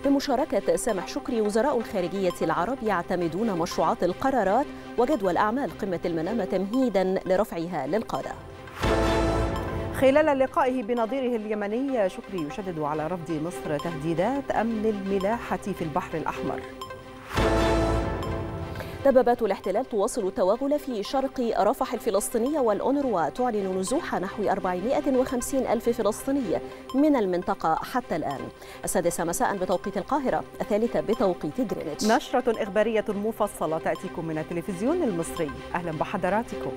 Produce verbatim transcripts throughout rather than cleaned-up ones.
بمشاركة سامح شكري، وزراء الخارجية العرب يعتمدون مشروعات القرارات وجدول أعمال قمة المنامة تمهيداً لرفعها للقادة. خلال لقائه بنظيره اليمني، شكري يشدد على رفض مصر تهديدات أمن الملاحة في البحر الأحمر. دبابات الاحتلال تواصل التوغل في شرق رفح الفلسطينية، والأونروا تعلن نزوح نحو أربعمائة وخمسين ألف فلسطيني من المنطقة حتى الآن. السادسة مساء بتوقيت القاهرة، الثالثة بتوقيت غرينتش. نشرة إخبارية مفصلة تأتيكم من التلفزيون المصري. أهلا بحضراتكم.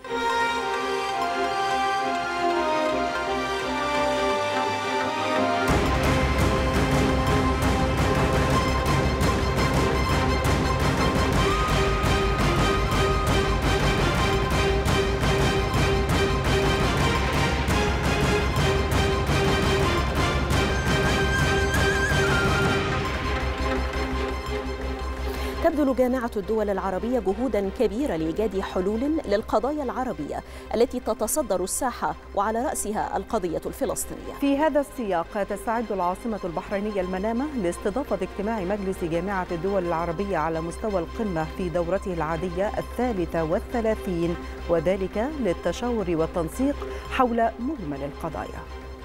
تبذل جامعة الدول العربية جهودا كبيرة لإيجاد حلول للقضايا العربية التي تتصدر الساحة، وعلى رأسها القضية الفلسطينية. في هذا السياق تستعد العاصمة البحرينية المنامة لاستضافة اجتماع مجلس جامعة الدول العربية على مستوى القمة في دورته العادية الثالثة والثلاثين، وذلك للتشاور والتنسيق حول مجمل القضايا.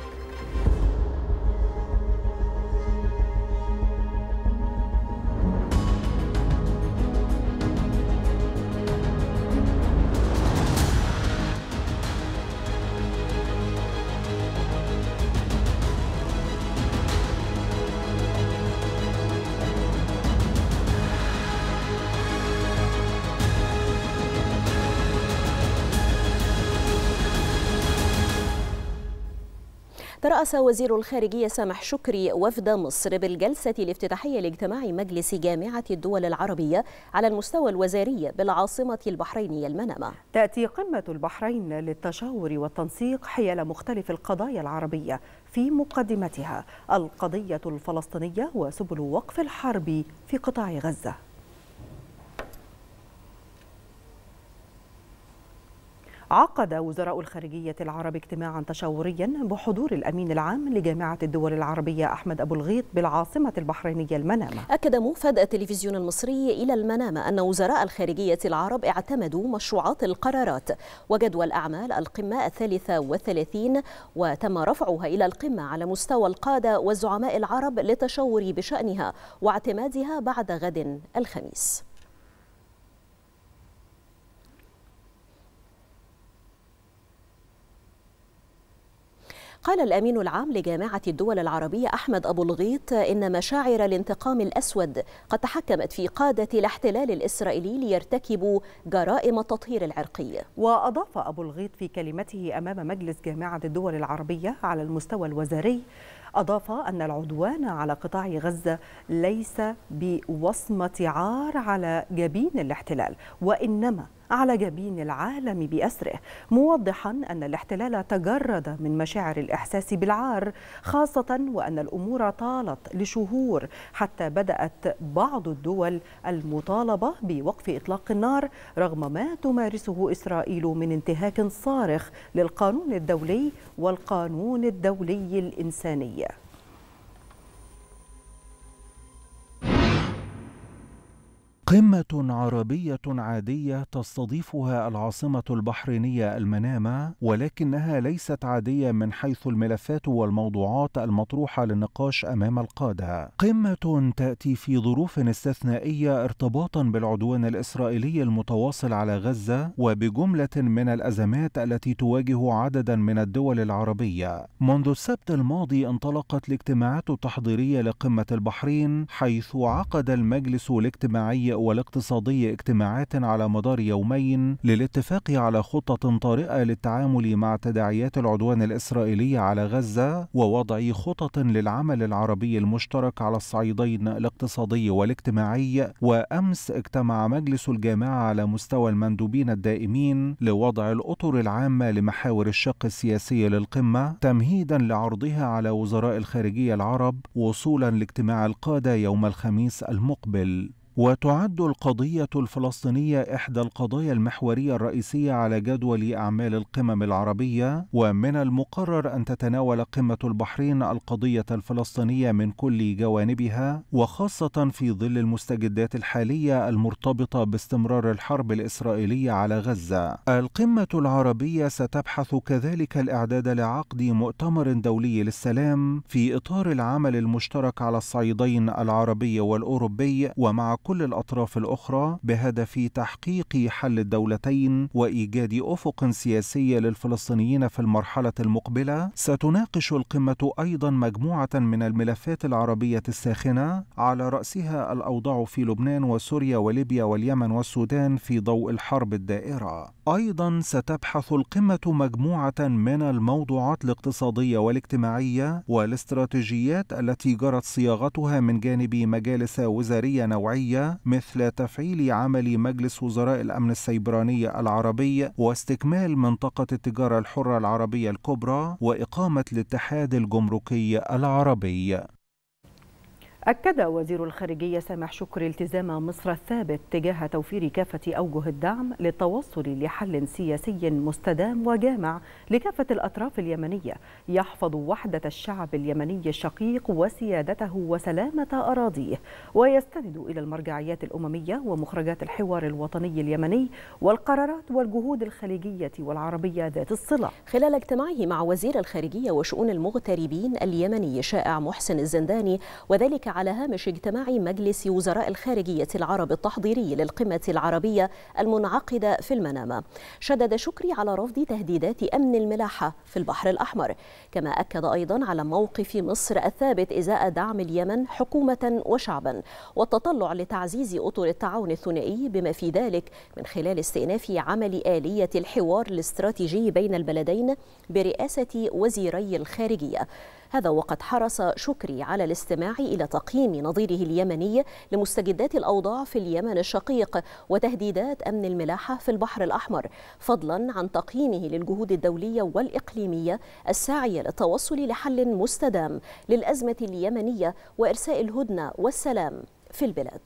ترأس وزير الخارجية سامح شكري وفد مصر بالجلسة الافتتاحية لاجتماع مجلس جامعة الدول العربية على المستوى الوزاري بالعاصمة البحرينية المنامة. تأتي قمة البحرين للتشاور والتنسيق حيال مختلف القضايا العربية، في مقدمتها القضية الفلسطينية وسبل وقف الحرب في قطاع غزة. عقد وزراء الخارجية العرب اجتماعا تشاوريا بحضور الأمين العام لجامعة الدول العربية أحمد أبو الغيط بالعاصمة البحرينية المنامة. أكد موفد التلفزيون المصري إلى المنامة أن وزراء الخارجية العرب اعتمدوا مشروعات القرارات وجدول أعمال القمة الثالثة والثلاثين، وتم رفعها إلى القمة على مستوى القادة والزعماء العرب للتشاور بشأنها واعتمادها بعد غد الخميس. قال الأمين العام لجامعة الدول العربية أحمد أبو الغيط إن مشاعر الانتقام الأسود قد تحكمت في قادة الاحتلال الإسرائيلي ليرتكبوا جرائم التطهير العرقي. وأضاف أبو الغيط في كلمته أمام مجلس جامعة الدول العربية على المستوى الوزاري، أضاف أن العدوان على قطاع غزة ليس بوصمة عار على جبين الاحتلال، وإنما على جبين العالم بأسره، موضحا أن الاحتلال تجرد من مشاعر الإحساس بالعار، خاصة وأن الأمور طالت لشهور حتى بدأت بعض الدول المطالبة بوقف إطلاق النار رغم ما تمارسه إسرائيل من انتهاك صارخ للقانون الدولي والقانون الدولي الإنساني. قمة عربية عادية تستضيفها العاصمة البحرينية المنامة، ولكنها ليست عادية من حيث الملفات والموضوعات المطروحة للنقاش أمام القادة. قمة تأتي في ظروف استثنائية ارتباطا بالعدوان الإسرائيلي المتواصل على غزة وبجملة من الأزمات التي تواجه عددا من الدول العربية. منذ السبت الماضي انطلقت الاجتماعات التحضيرية لقمة البحرين، حيث عقد المجلس الاجتماعي والاقتصادي اجتماعات على مدار يومين للاتفاق على خطة طارئة للتعامل مع تداعيات العدوان الإسرائيلي على غزة ووضع خطط للعمل العربي المشترك على الصعيدين الاقتصادي والاجتماعي. وأمس اجتمع مجلس الجامعة على مستوى المندوبين الدائمين لوضع الأطر العامة لمحاور الشق السياسي للقمة تمهيدا لعرضها على وزراء الخارجية العرب وصولا لاجتماع القادة يوم الخميس المقبل. وتعد القضية الفلسطينية إحدى القضايا المحورية الرئيسية على جدول أعمال القمم العربية، ومن المقرر أن تتناول قمة البحرين القضية الفلسطينية من كل جوانبها، وخاصة في ظل المستجدات الحالية المرتبطة باستمرار الحرب الإسرائيلية على غزة. القمة العربية ستبحث كذلك الإعداد لعقد مؤتمر دولي للسلام في إطار العمل المشترك على الصعيدين العربي والأوروبي ومع كل الأطراف الأخرى بهدف تحقيق حل الدولتين وإيجاد أفق سياسي للفلسطينيين في المرحلة المقبلة. ستناقش القمة أيضا مجموعة من الملفات العربية الساخنة، على رأسها الأوضاع في لبنان وسوريا وليبيا واليمن والسودان في ضوء الحرب الدائرة. أيضا ستبحث القمة مجموعة من الموضوعات الاقتصادية والاجتماعية والاستراتيجيات التي جرت صياغتها من جانب مجالس وزارية نوعية، مثل تفعيل عمل مجلس وزراء الأمن السيبراني العربي واستكمال منطقة التجارة الحرة العربية الكبرى وإقامة الاتحاد الجمركي العربي. أكد وزير الخارجية سامح شكري التزام مصر الثابت تجاه توفير كافة أوجه الدعم للتوصل لحل سياسي مستدام وجامع لكافة الأطراف اليمنية يحفظ وحدة الشعب اليمني الشقيق وسيادته وسلامة أراضيه، ويستند إلى المرجعيات الأممية ومخرجات الحوار الوطني اليمني والقرارات والجهود الخليجية والعربية ذات الصلة. خلال اجتماعه مع وزير الخارجية وشؤون المغتربين اليمني شائع محسن الزنداني، وذلك على هامش اجتماع مجلس وزراء الخارجية العرب التحضيري للقمة العربية المنعقدة في المنامة، شدد شكري على رفض تهديدات أمن الملاحة في البحر الأحمر، كما أكد أيضا على موقف مصر الثابت إزاء دعم اليمن حكومة وشعبا، والتطلع لتعزيز أطر التعاون الثنائي بما في ذلك من خلال استئناف عمل آلية الحوار الاستراتيجي بين البلدين برئاسة وزيري الخارجية. هذا وقد حرص شكري على الاستماع إلى تقييم نظيره اليمني لمستجدات الأوضاع في اليمن الشقيق وتهديدات أمن الملاحة في البحر الأحمر، فضلا عن تقييمه للجهود الدولية والإقليمية الساعية للتوصل لحل مستدام للأزمة اليمنية وإرساء الهدنة والسلام في البلاد.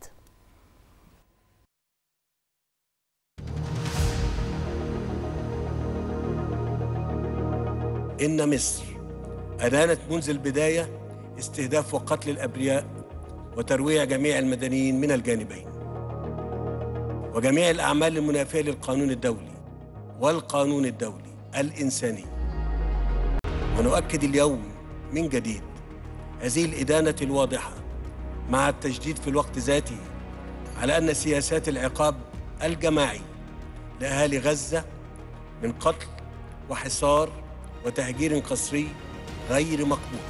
إن مصر أدانت منذ البداية استهداف وقتل الأبرياء وترويع جميع المدنيين من الجانبين، وجميع الأعمال المنافية للقانون الدولي والقانون الدولي الإنساني. ونؤكد اليوم من جديد هذه الإدانة الواضحة مع التشديد في الوقت ذاته على أن سياسات العقاب الجماعي لأهالي غزة من قتل وحصار وتهجير قسري غير مقبولة.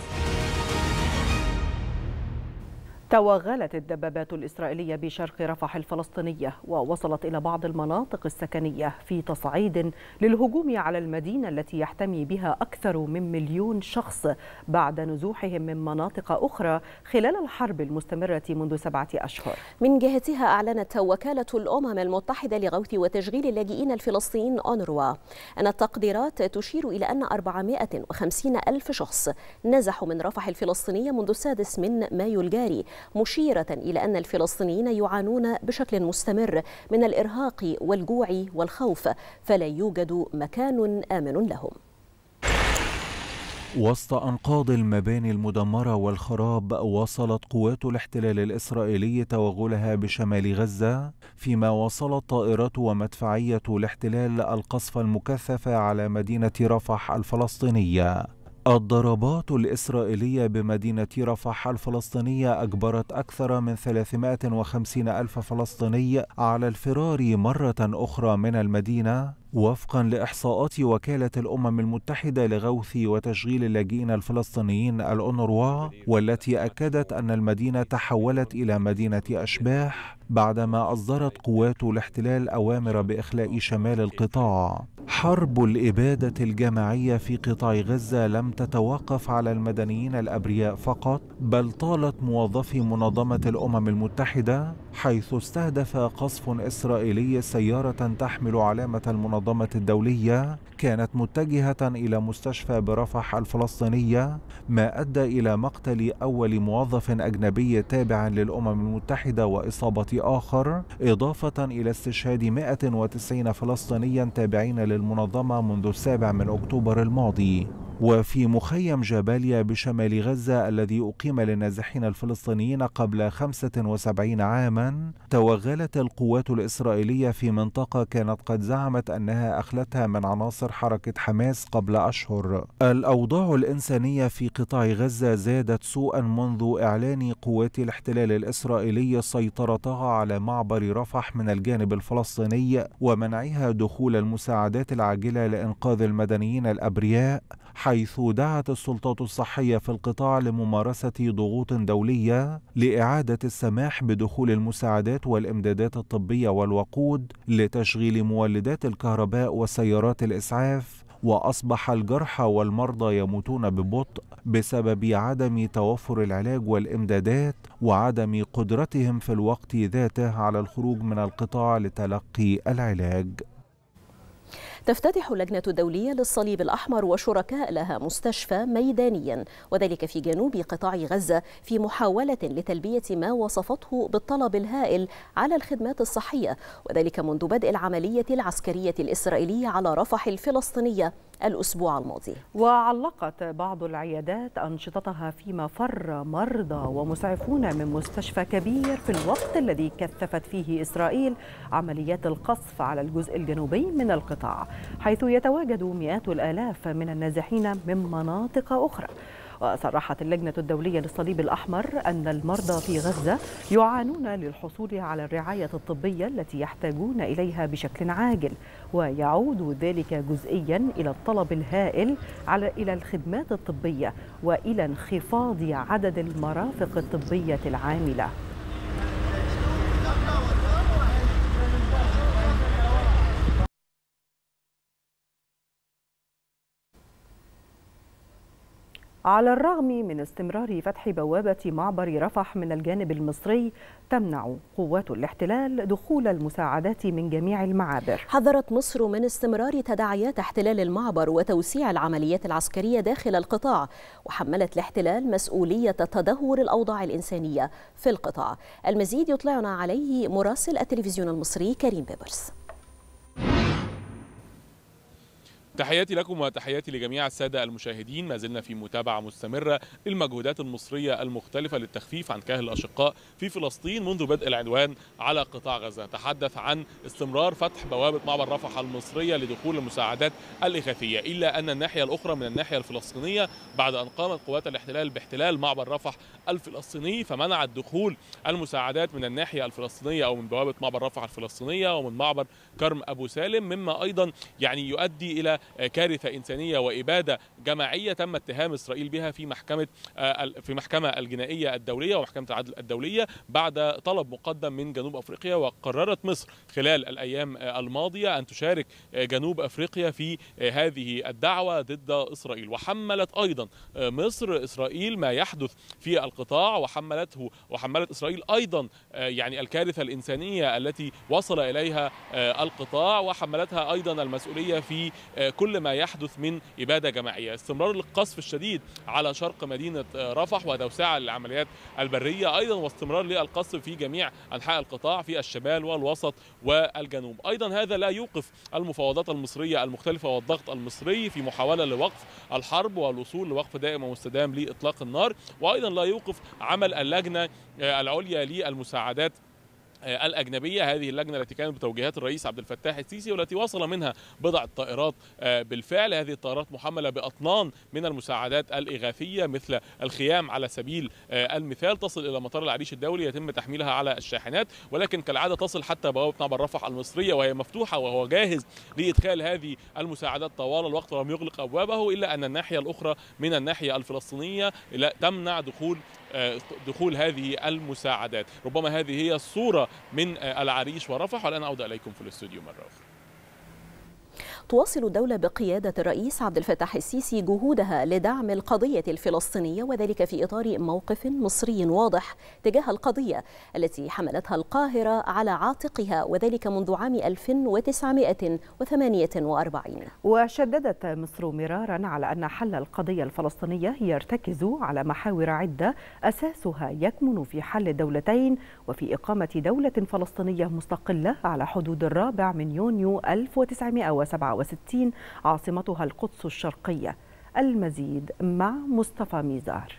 توغلت الدبابات الإسرائيلية بشرق رفح الفلسطينية ووصلت إلى بعض المناطق السكنية في تصعيد للهجوم على المدينة التي يحتمي بها أكثر من مليون شخص بعد نزوحهم من مناطق أخرى خلال الحرب المستمرة منذ سبعة أشهر. من جهتها أعلنت وكالة الأمم المتحدة لغوث وتشغيل اللاجئين الفلسطينيين أونروا أن التقديرات تشير إلى أن أربعمائة وخمسين ألف شخص نزحوا من رفح الفلسطينية منذ السادس من مايو الجاري، مشيرة إلى أن الفلسطينيين يعانون بشكل مستمر من الإرهاق والجوع والخوف، فلا يوجد مكان آمن لهم. وسط أنقاض المباني المدمرة والخراب، وصلت قوات الاحتلال الإسرائيلي توغلها بشمال غزة، فيما وصلت طائرات ومدفعية الاحتلال القصف المكثف على مدينة رفح الفلسطينية. الضربات الإسرائيلية بمدينة رفح الفلسطينية أجبرت أكثر من ثلاثمائة وخمسين ألف فلسطيني على الفرار مرة أخرى من المدينة، وفقا لإحصاءات وكالة الأمم المتحدة لغوث وتشغيل اللاجئين الفلسطينيين الأونروا، والتي أكدت أن المدينة تحولت إلى مدينة أشباح بعدما أصدرت قوات الاحتلال أوامر بإخلاء شمال القطاع. حرب الإبادة الجماعية في قطاع غزة لم تتوقف على المدنيين الأبرياء فقط، بل طالت موظفي منظمة الأمم المتحدة، حيث استهدف قصف إسرائيلي سيارة تحمل علامة المنظمة الدولية كانت متجهة إلى مستشفى برفح الفلسطينية، ما أدى إلى مقتل أول موظف أجنبي تابع للأمم المتحدة وإصابة آخر، إضافة إلى استشهاد مئة وتسعين فلسطينيا تابعين للمنظمة منذ السابع من أكتوبر الماضي. وفي مخيم جباليا بشمال غزة الذي أقيم للنازحين الفلسطينيين قبل خمسة وسبعين عاما، توغلت القوات الإسرائيلية في منطقة كانت قد زعمت أنها أخلتها من عناصر حركة حماس قبل أشهر. الأوضاع الإنسانية في قطاع غزة زادت سوءا منذ إعلان قوات الاحتلال الإسرائيلي سيطرتها على معبر رفح من الجانب الفلسطيني ومنعها دخول المساعدات العاجلة لإنقاذ المدنيين الأبرياء، حيث دعت السلطات الصحية في القطاع لممارسة ضغوط دولية لإعادة السماح بدخول المساعدات والإمدادات الطبية والوقود لتشغيل مولدات الكهرباء وسيارات الإسعاف. وأصبح الجرحى والمرضى يموتون ببطء بسبب عدم توفر العلاج والإمدادات وعدم قدرتهم في الوقت ذاته على الخروج من القطاع لتلقي العلاج. تفتتح اللجنة الدولية للصليب الأحمر وشركاء لها مستشفى ميدانيا، وذلك في جنوب قطاع غزة، في محاولة لتلبية ما وصفته بالطلب الهائل على الخدمات الصحية، وذلك منذ بدء العملية العسكرية الإسرائيلية على رفح الفلسطينية الأسبوع الماضي. وعلقت بعض العيادات أنشطتها فيما فر مرضى ومسعفون من مستشفى كبير في الوقت الذي كثفت فيه إسرائيل عمليات القصف على الجزء الجنوبي من القطاع، حيث يتواجد مئات الآلاف من النازحين من مناطق أخرى. وصرحت اللجنة الدولية للصليب الأحمر أن المرضى في غزة يعانون للحصول على الرعاية الطبية التي يحتاجون إليها بشكل عاجل، ويعود ذلك جزئيا إلى الطلب الهائل على إلى الخدمات الطبية وإلى انخفاض عدد المرافق الطبية العاملة. على الرغم من استمرار فتح بوابة معبر رفح من الجانب المصري، تمنع قوات الاحتلال دخول المساعدات من جميع المعابر. حذرت مصر من استمرار تداعيات احتلال المعبر وتوسيع العمليات العسكرية داخل القطاع، وحملت الاحتلال مسؤولية تدهور الأوضاع الإنسانية في القطاع. المزيد يطلعنا عليه مراسل التلفزيون المصري كريم بيبرس. تحياتي لكم وتحياتي لجميع السادة المشاهدين. ما زلنا في متابعة مستمرة للمجهودات المصرية المختلفة للتخفيف عن كاهل الأشقاء في فلسطين منذ بدء العدوان على قطاع غزة. تحدث عن استمرار فتح بوابة معبر رفح المصرية لدخول المساعدات الإغاثية، إلا أن الناحية الأخرى من الناحية الفلسطينية بعد أن قامت قوات الاحتلال باحتلال معبر رفح الفلسطيني فمنعت دخول المساعدات من الناحية الفلسطينية أو من بوابة معبر رفح الفلسطينية ومن معبر كرم أبو سالم، مما أيضا يعني يؤدي إلى كارثة إنسانية وإبادة جماعية تم اتهام إسرائيل بها في محكمة في محكمة الجنائية الدولية ومحكمة العدل الدولية بعد طلب مقدم من جنوب أفريقيا. وقررت مصر خلال الأيام الماضية أن تشارك جنوب أفريقيا في هذه الدعوة ضد إسرائيل، وحملت أيضا مصر إسرائيل ما يحدث في القطاع، وحملته وحملت إسرائيل أيضا يعني الكارثة الإنسانية التي وصل إليها القطاع، وحملتها أيضا المسؤولية في كل ما يحدث من إبادة جماعية. استمرار القصف الشديد على شرق مدينة رفح وتوسعة للعمليات البرية أيضا، واستمرار للقصف في جميع أنحاء القطاع في الشمال والوسط والجنوب. أيضا هذا لا يوقف المفاوضات المصرية المختلفة والضغط المصري في محاولة لوقف الحرب والوصول لوقف دائم ومستدام لإطلاق النار، وأيضا لا يوقف عمل اللجنة العليا للمساعدات الأجنبية، هذه اللجنة التي كانت بتوجيهات الرئيس عبد الفتاح السيسي والتي وصل منها بضع طائرات بالفعل. هذه الطائرات محملة بأطنان من المساعدات الإغاثية مثل الخيام على سبيل المثال، تصل إلى مطار العريش الدولي يتم تحميلها على الشاحنات، ولكن كالعادة تصل حتى بوابة معبر رفح المصرية وهي مفتوحة وهو جاهز لإدخال هذه المساعدات طوال الوقت ولم يغلق أبوابه، إلا أن الناحية الأخرى من الناحية الفلسطينية تمنع دخول دخول هذه المساعدات. ربما هذه هي الصورة من العريش ورفح، والآن أعود إليكم في الاستوديو مرة أخرى. تواصل الدولة بقيادة الرئيس عبد الفتاح السيسي جهودها لدعم القضية الفلسطينية، وذلك في إطار موقف مصري واضح تجاه القضية التي حملتها القاهرة على عاتقها، وذلك منذ عام ألف وتسعمائة وثمانية وأربعين. وشددت مصر مرارا على أن حل القضية الفلسطينية يرتكز على محاور عدة أساسها يكمن في حل الدولتين وفي إقامة دولة فلسطينية مستقلة على حدود الرابع من يونيو ألف وتسعمائة وسبعة وستين عاصمتها القدس الشرقية. المزيد مع مصطفى ميزار.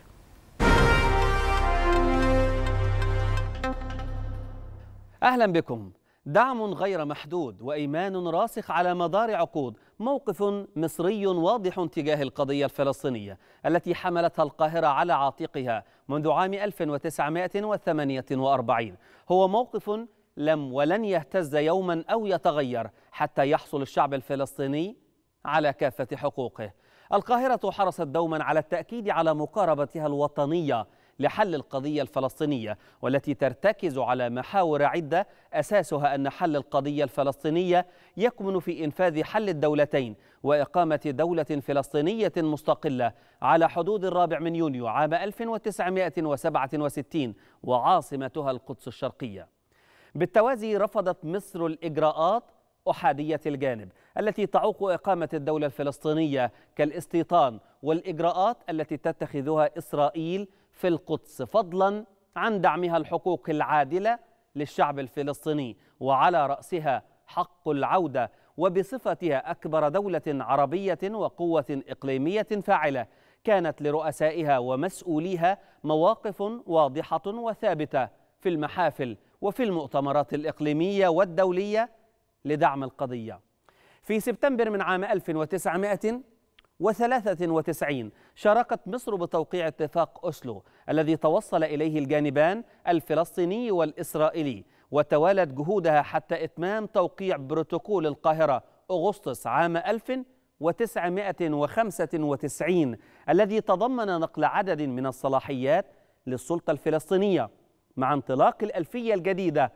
أهلا بكم. دعم غير محدود وإيمان راسخ على مدار عقود، موقف مصري واضح تجاه القضية الفلسطينية التي حملتها القاهرة على عاتقها منذ عام ألف وتسعمائة وثمانية وأربعين، هو موقف لم ولن يهتز يوما أو يتغير حتى يحصل الشعب الفلسطيني على كافة حقوقه. القاهرة حرصت دوما على التأكيد على مقاربتها الوطنية لحل القضية الفلسطينية، والتي ترتكز على محاور عدة أساسها أن حل القضية الفلسطينية يكمن في إنفاذ حل الدولتين وإقامة دولة فلسطينية مستقلة على حدود الرابع من يونيو عام ألف وتسعمائة وسبعة وستين وعاصمتها القدس الشرقية. بالتوازي رفضت مصر الإجراءات أحادية الجانب التي تعوق إقامة الدولة الفلسطينية كالاستيطان والإجراءات التي تتخذها إسرائيل في القدس، فضلا عن دعمها الحقوق العادلة للشعب الفلسطيني وعلى رأسها حق العودة، وبصفتها أكبر دولة عربية وقوة إقليمية فاعلة كانت لرؤسائها ومسؤوليها مواقف واضحة وثابتة في المحافل وفي المؤتمرات الإقليمية والدولية لدعم القضية. في سبتمبر من عام ألف وتسعمائة وثلاثة وتسعين شاركت مصر بتوقيع اتفاق أوسلو الذي توصل إليه الجانبان الفلسطيني والإسرائيلي، وتوالت جهودها حتى إتمام توقيع بروتوكول القاهرة أغسطس عام ألف وتسعمائة وخمسة وتسعين الذي تضمن نقل عدد من الصلاحيات للسلطة الفلسطينية. مع انطلاق الألفية الجديدة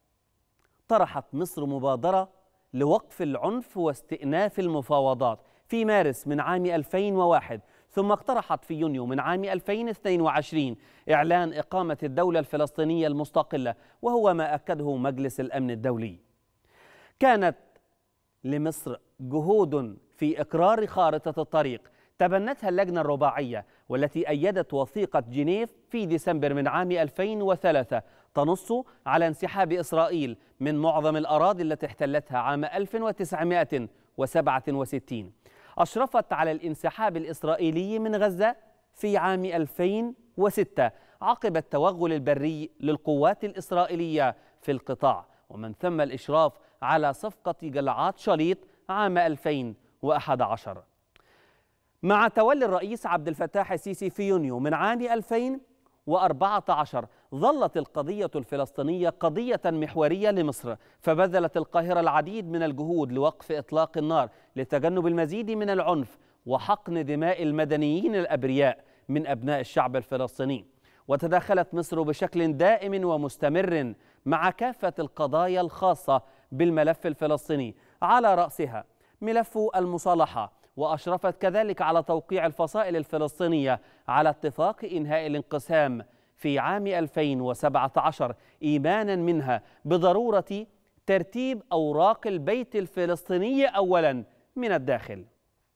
طرحت مصر مبادرة لوقف العنف واستئناف المفاوضات في مارس من عام ألفين وواحد، ثم اقترحت في يونيو من عام ألفين واثنين وعشرين إعلان إقامة الدولة الفلسطينية المستقلة، وهو ما أكده مجلس الأمن الدولي. كانت لمصر جهود في إقرار خارطة الطريق تبنتها اللجنة الرباعية، والتي أيدت وثيقة جنيف في ديسمبر من عام ألفين وثلاثة تنص على انسحاب إسرائيل من معظم الأراضي التي احتلتها عام ألف وتسعمائة وسبعة وستين. أشرفت على الانسحاب الإسرائيلي من غزة في عام ألفين وستة عقب التوغل البري للقوات الإسرائيلية في القطاع، ومن ثم الإشراف على صفقة جلعاد شاليط عام ألفين وأحد عشر. مع تولي الرئيس عبد الفتاح السيسي في يونيو من عام ألفين وأربعة عشر ظلت القضية الفلسطينية قضية محورية لمصر، فبذلت القاهرة العديد من الجهود لوقف إطلاق النار لتجنب المزيد من العنف وحقن دماء المدنيين الأبرياء من أبناء الشعب الفلسطيني. وتدخلت مصر بشكل دائم ومستمر مع كافة القضايا الخاصة بالملف الفلسطيني، على رأسها ملف المصالحة، وأشرفت كذلك على توقيع الفصائل الفلسطينية على اتفاق إنهاء الانقسام في عام ألفين وسبعة عشر، إيمانا منها بضرورة ترتيب أوراق البيت الفلسطيني أولا من الداخل.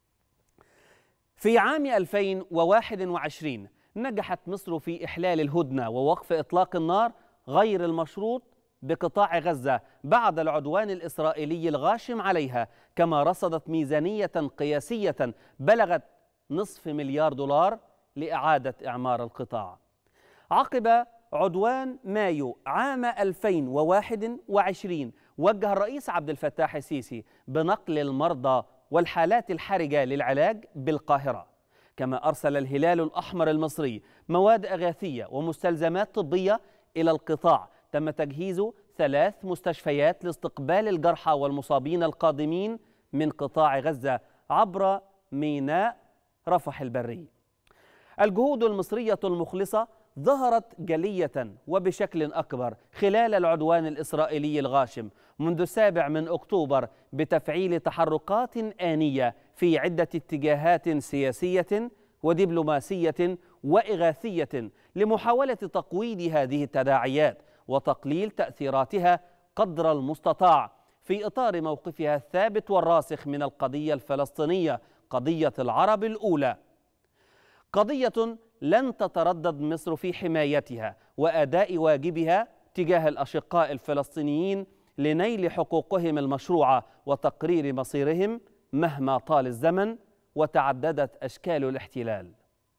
في عام ألفين وواحد وعشرين نجحت مصر في إحلال الهدنة ووقف إطلاق النار غير المشروط بقطاع غزة بعد العدوان الإسرائيلي الغاشم عليها، كما رصدت ميزانية قياسية بلغت نصف مليار دولار لإعادة إعمار القطاع. عقب عدوان مايو عام ألفين وواحد وعشرين وجه الرئيس عبد الفتاح السيسي بنقل المرضى والحالات الحرجة للعلاج بالقاهرة، كما أرسل الهلال الأحمر المصري مواد أغاثية ومستلزمات طبية إلى القطاع. تم تجهيز ثلاث مستشفيات لاستقبال الجرحى والمصابين القادمين من قطاع غزة عبر ميناء رفح البري. الجهود المصرية المخلصة ظهرت جلية وبشكل أكبر خلال العدوان الإسرائيلي الغاشم منذ السابع من أكتوبر بتفعيل تحركات آنية في عدة اتجاهات سياسية ودبلوماسية وإغاثية لمحاولة تقويض هذه التداعيات وتقليل تأثيراتها قدر المستطاع في إطار موقفها الثابت والراسخ من القضية الفلسطينية، قضية العرب الأولى، قضية لن تتردد مصر في حمايتها وأداء واجبها تجاه الأشقاء الفلسطينيين لنيل حقوقهم المشروعة وتقرير مصيرهم مهما طال الزمن وتعددت أشكال الاحتلال.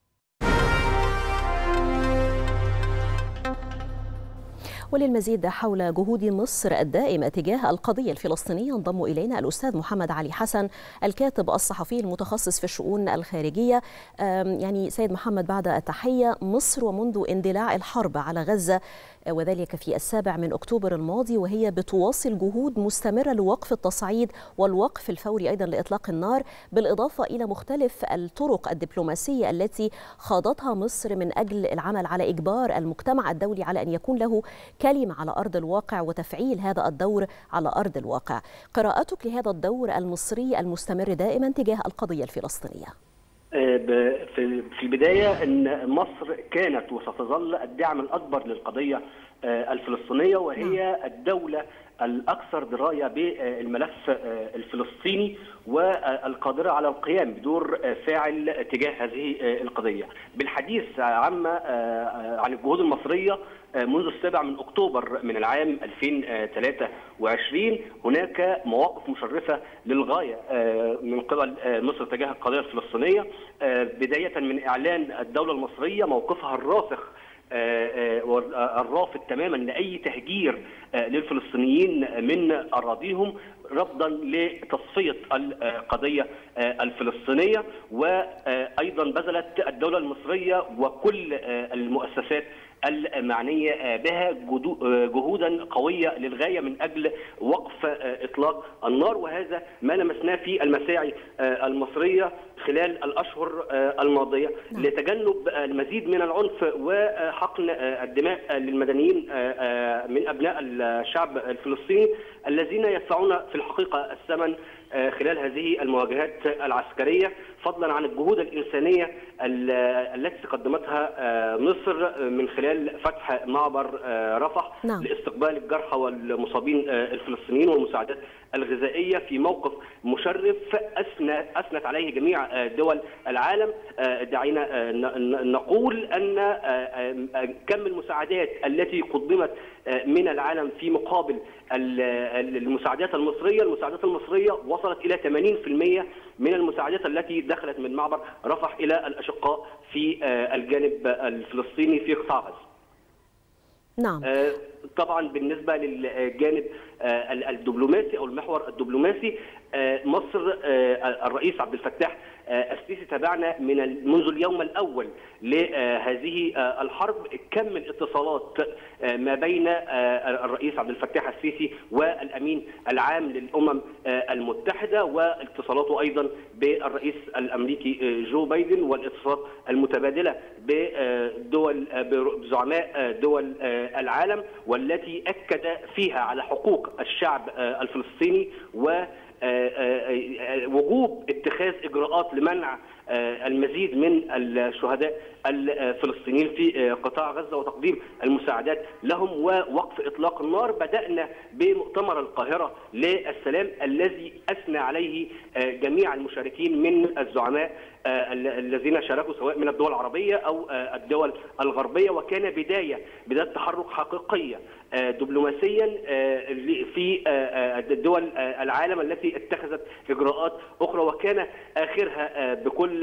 وللمزيد حول جهود مصر الدائمة تجاه القضية الفلسطينية انضم إلينا الأستاذ محمد علي حسن الكاتب الصحفي المتخصص في الشؤون الخارجية. يعني سيد محمد، بعد التحية، مصر ومنذ اندلاع الحرب على غزة وذلك في السابع من أكتوبر الماضي وهي بتواصل جهود مستمرة لوقف التصعيد والوقف الفوري أيضا لإطلاق النار، بالإضافة إلى مختلف الطرق الدبلوماسية التي خاضتها مصر من أجل العمل على إجبار المجتمع الدولي على أن يكون له كلمة على أرض الواقع وتفعيل هذا الدور على أرض الواقع. قراءتك لهذا الدور المصري المستمر دائما تجاه القضية الفلسطينية؟ في البداية أن مصر كانت وستظل الداعم الأكبر للقضية الفلسطينية، وهي الدولة الأكثر دراية بالملف الفلسطيني والقادرة على القيام بدور فاعل تجاه هذه القضية. بالحديث عما عن الجهود المصرية منذ السابع من أكتوبر من العام ألفين وثلاثة وعشرين، هناك مواقف مشرفة للغاية من قبل مصر تجاه القضية الفلسطينية، بداية من إعلان الدولة المصرية موقفها الراسخ والرافض تماما لأي تهجير للفلسطينيين من أراضيهم رفضا لتصفية القضية الفلسطينية. وأيضا بذلت الدولة المصرية وكل المؤسسات المعنية بها جهودا قوية للغاية من أجل وقف إطلاق النار، وهذا ما لمسناه في المساعي المصرية خلال الأشهر الماضية لتجنب المزيد من العنف وحقن الدماء للمدنيين من أبناء الشعب الفلسطيني الذين يدفعون في الحقيقة الثمن خلال هذه المواجهات العسكرية، فضلا عن الجهود الإنسانية التي قدمتها مصر من خلال فتح معبر رفح نعم. لاستقبال الجرحى والمصابين الفلسطينيين والمساعدات الغذائية في موقف مشرف أثنى أثنت عليه جميع دول العالم. دعينا نقول أن كم المساعدات التي قدمت من العالم في مقابل المساعدات المصرية، المساعدات المصرية وصلت إلى ثمانين بالمئة من المساعدات التي دخلت من معبر رفح إلى الأشقاء في الجانب الفلسطيني في قطاع غزة. نعم. طبعا بالنسبة للجانب الدبلوماسي أو المحور الدبلوماسي، مصر الرئيس عبد الفتاح السيسي تابعنا من منذ اليوم الأول لهذه الحرب كم الاتصالات ما بين الرئيس عبد الفتاح السيسي والأمين العام للأمم المتحدة، واتصالاته أيضا بالرئيس الأمريكي جو بايدن، والاتصالات المتبادلة بدول بزعماء دول العالم، والتي أكد فيها على حقوق الشعب الفلسطيني و وجوب اتخاذ اجراءات لمنع المزيد من الشهداء الفلسطينيين في قطاع غزة وتقديم المساعدات لهم ووقف اطلاق النار. بدأنا بمؤتمر القاهرة للسلام الذي اثنى عليه جميع المشاركين من الزعماء الذين شاركوا سواء من الدول العربية او الدول الغربية، وكان بداية بداية تحرك حقيقية دبلوماسيا في دول العالم التي اتخذت اجراءات اخرى، وكان اخرها بكل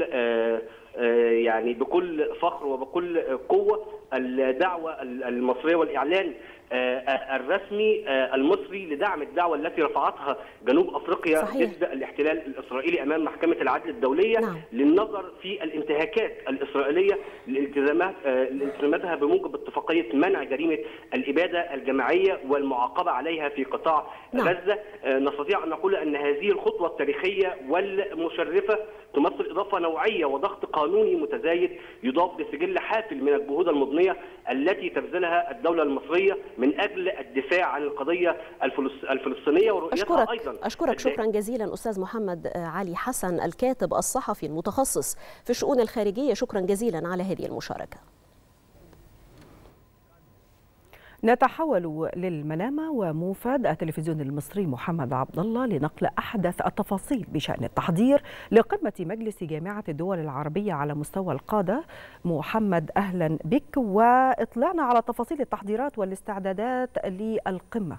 يعني بكل فخر وبكل قوة الدعوة المصرية والإعلان الرسمي المصري لدعم الدعوة التي رفعتها جنوب أفريقيا صحيح. ضد الاحتلال الإسرائيلي أمام محكمة العدل الدولية نعم. للنظر في الانتهاكات الإسرائيلية لالتزامات التزاماتها بموجب اتفاقية منع جريمة الإبادة الجماعية والمعاقبة عليها في قطاع نعم. غزة. نستطيع أن نقول أن هذه الخطوة التاريخية والمشرفة تمثل إضافة نوعية وضغط قانوني متزايد يضاف لسجل حافل من الجهود المضنية التي تبذلها الدولة المصرية من أجل الدفاع عن القضية الفلسطينية ورؤيتها أشكرك أيضا. أشكرك شكرا جزيلا أستاذ محمد علي حسن الكاتب الصحفي المتخصص في الشؤون الخارجية، شكرا جزيلا على هذه المشاركة. نتحول للمنامة وموفد التلفزيون المصري محمد عبد الله لنقل أحدث التفاصيل بشأن التحضير لقمة مجلس جامعة الدول العربية على مستوى القادة. محمد أهلا بك، وإطلعنا على تفاصيل التحضيرات والاستعدادات للقمة.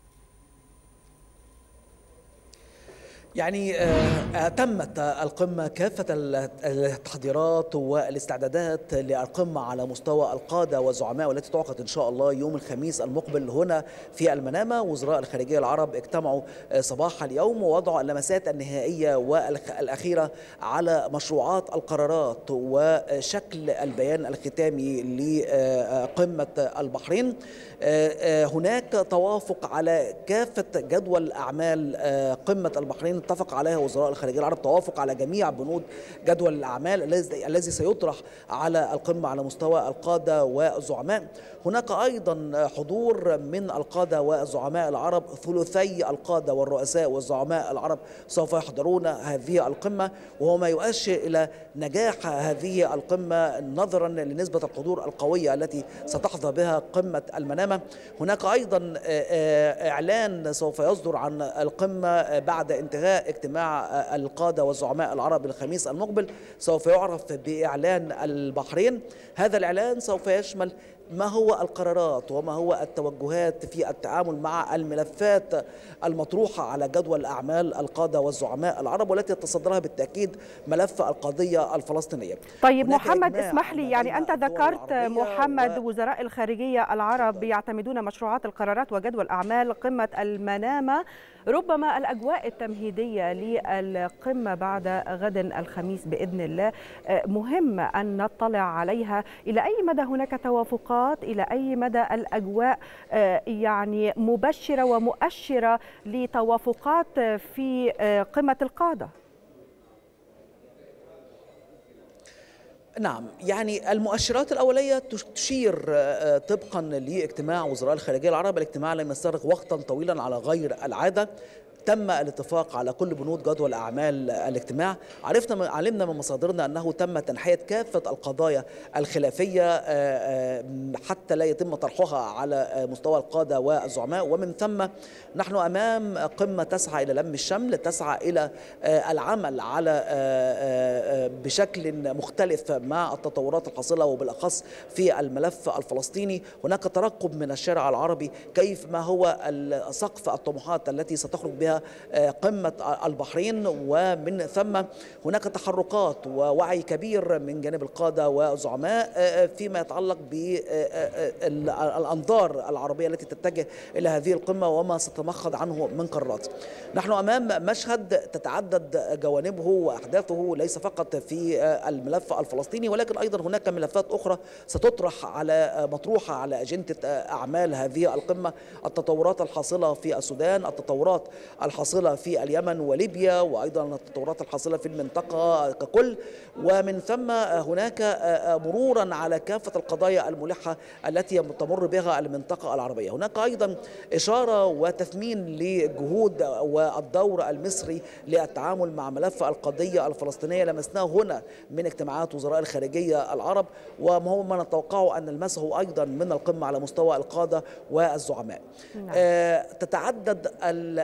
يعني تمت القمة كافة التحضيرات والاستعدادات للقمة على مستوى القادة والزعماء، والتي تعقد إن شاء الله يوم الخميس المقبل هنا في المنامة. وزراء الخارجية العرب اجتمعوا صباح اليوم ووضعوا اللمسات النهائية والأخيرة على مشروعات القرارات وشكل البيان الختامي لقمة البحرين. هناك توافق على كافة جدول أعمال قمة البحرين اتفق عليها وزراء الخارجية العرب، توافق على جميع بنود جدول الأعمال الذي سيطرح على القمة على مستوى القادة والزعماء. هناك أيضا حضور من القادة والزعماء العرب، ثلثي القادة والرؤساء والزعماء العرب سوف يحضرون هذه القمة، وهو ما يؤشر إلى نجاح هذه القمة نظرا لنسبة الحضور القوية التي ستحظى بها قمة المنامة. هناك أيضا إعلان سوف يصدر عن القمة بعد انتهاء اجتماع القادة والزعماء العرب الخميس المقبل، سوف يعرف بإعلان البحرين. هذا الإعلان سوف يشمل ما هو القرارات وما هو التوجهات في التعامل مع الملفات المطروحة على جدول أعمال القادة والزعماء العرب، والتي يتصدرها بالتأكيد ملف القضية الفلسطينية. طيب محمد، اسمح لي، يعني أنت ذكرت محمد و... وزراء الخارجية العرب يعتمدون مشروعات القرارات وجدول أعمال قمة المنامة. ربما الأجواء التمهيدية للقمة بعد غد الخميس بإذن الله مهم أن نطلع عليها. إلى أي مدى هناك توافقات؟ إلى أي مدى الأجواء يعني مبشرة ومؤشرة لتوافقات في قمة القادة؟ نعم، يعني المؤشرات الأولية تشير طبقا لاجتماع وزراء الخارجية العرب. الاجتماع لم يستغرق وقتا طويلا على غير العادة، تم الاتفاق على كل بنود جدول أعمال الاجتماع. عرفنا علمنا من مصادرنا أنه تم تنحية كافة القضايا الخلافية حتى لا يتم طرحها على مستوى القادة والزعماء، ومن ثم نحن أمام قمة تسعى إلى لم الشمل، تسعى إلى العمل على بشكل مختلف مع التطورات الحاصلة، وبالأخص في الملف الفلسطيني. هناك ترقب من الشارع العربي كيف ما هو سقف الطموحات التي ستخرج بها قمة البحرين، ومن ثم هناك تحركات ووعي كبير من جانب القادة والزعماء فيما يتعلق بالأنظار العربية التي تتجه إلى هذه القمة وما ستتمخض عنه من قرارات. نحن أمام مشهد تتعدد جوانبه وأحداثه، ليس فقط في الملف الفلسطيني ولكن أيضا هناك ملفات أخرى ستطرح على مطروحة على أجندة أعمال هذه القمة. التطورات الحاصلة في السودان، التطورات الحاصلة في اليمن وليبيا، وأيضا التطورات الحاصلة في المنطقة ككل، ومن ثم هناك مرورا على كافة القضايا الملحة التي تمر بها المنطقة العربية. هناك أيضا إشارة وتثمين لجهود والدور المصري للتعامل مع ملف القضية الفلسطينية لمسناه هنا من اجتماعات وزراء الخارجية العرب، وما هو ما نتوقعه أن نلمسه أيضا من القمة على مستوى القادة والزعماء. نعم. آه تتعدد الملفات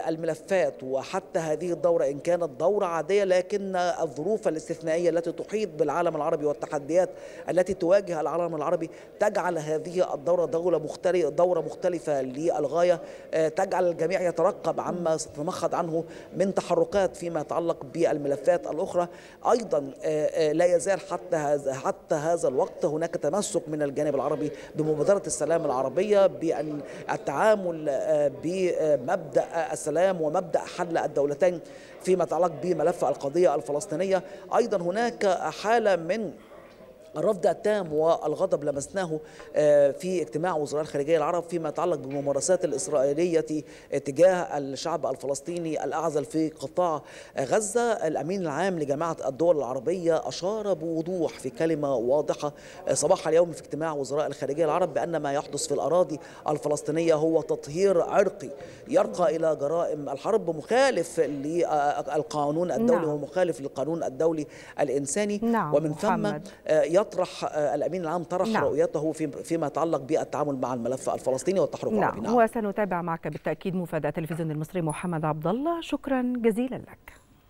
الملفات، وحتى هذه الدورة إن كانت دورة عادية لكن الظروف الاستثنائية التي تحيط بالعالم العربي والتحديات التي تواجه العالم العربي تجعل هذه الدورة دورة مختلفة دورة مختلفة للغاية، تجعل الجميع يترقب عما ستتمخض عنه من تحركات فيما يتعلق بالملفات الأخرى. أيضا لا يزال حتى هذا حتى هذا الوقت هناك تمسك من الجانب العربي بمبادرة السلام العربية، بأن التعامل بمبدأ السلام ومبدأ حل الدولتين فيما يتعلق بملف القضية الفلسطينية. أيضا هناك حالة من الرفض التام والغضب لمسناه في اجتماع وزراء الخارجية العرب فيما يتعلق بالممارسات الإسرائيلية تجاه الشعب الفلسطيني الأعزل في قطاع غزة. الأمين العام لجامعة الدول العربية أشار بوضوح في كلمة واضحة صباح اليوم في اجتماع وزراء الخارجية العرب بأن ما يحدث في الأراضي الفلسطينية هو تطهير عرقي يرقى إلى جرائم الحرب، مخالف للقانون الدولي نعم. ومخالف للقانون الدولي الإنساني نعم. ومن ثم يطرح الأمين العام طرح نعم. رؤيته في فيما يتعلق بالتعامل مع الملف الفلسطيني والتحرك نعم. العربي. نعم وسنتابع معك بالتأكيد مفاداة التلفزيون المصري محمد عبد الله، شكرا جزيلا لك.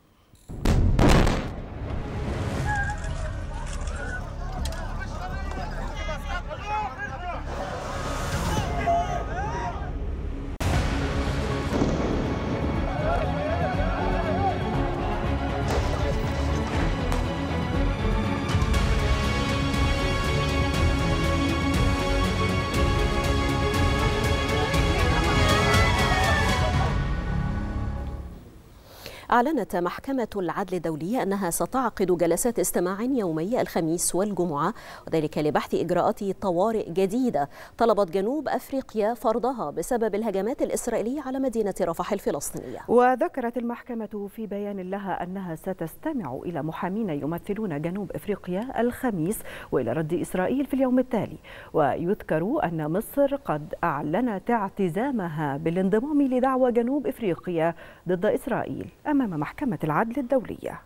أعلنت محكمة العدل الدولية أنها ستعقد جلسات استماع يومي الخميس والجمعة، وذلك لبحث إجراءات طوارئ جديدة طلبت جنوب أفريقيا فرضها بسبب الهجمات الإسرائيلية على مدينة رفح الفلسطينية. وذكرت المحكمة في بيان لها أنها ستستمع إلى محامين يمثلون جنوب أفريقيا الخميس وإلى رد إسرائيل في اليوم التالي. ويذكر أن مصر قد أعلنت اعتزامها بالانضمام لدعوى جنوب أفريقيا ضد إسرائيل أمام محكمة العدل الدولية.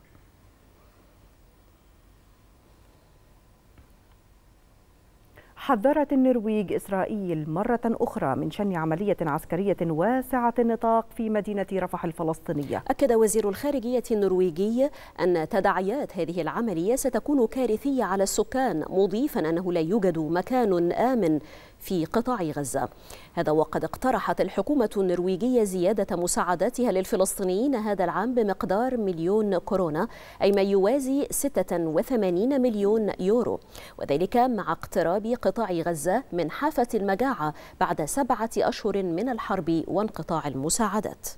حذرت النرويج إسرائيل مرة أخرى من شن عملية عسكرية واسعة النطاق في مدينة رفح الفلسطينية. أكد وزير الخارجية النرويجي أن تداعيات هذه العملية ستكون كارثية على السكان، مضيفا أنه لا يوجد مكان آمن في قطاع غزة. هذا وقد اقترحت الحكومة النرويجية زيادة مساعداتها للفلسطينيين هذا العام بمقدار مليون كورونا، أي ما يوازي ستة وثمانين مليون يورو، وذلك مع اقتراب قطاع غزة من حافة المجاعة بعد سبعة أشهر من الحرب وانقطاع المساعدات.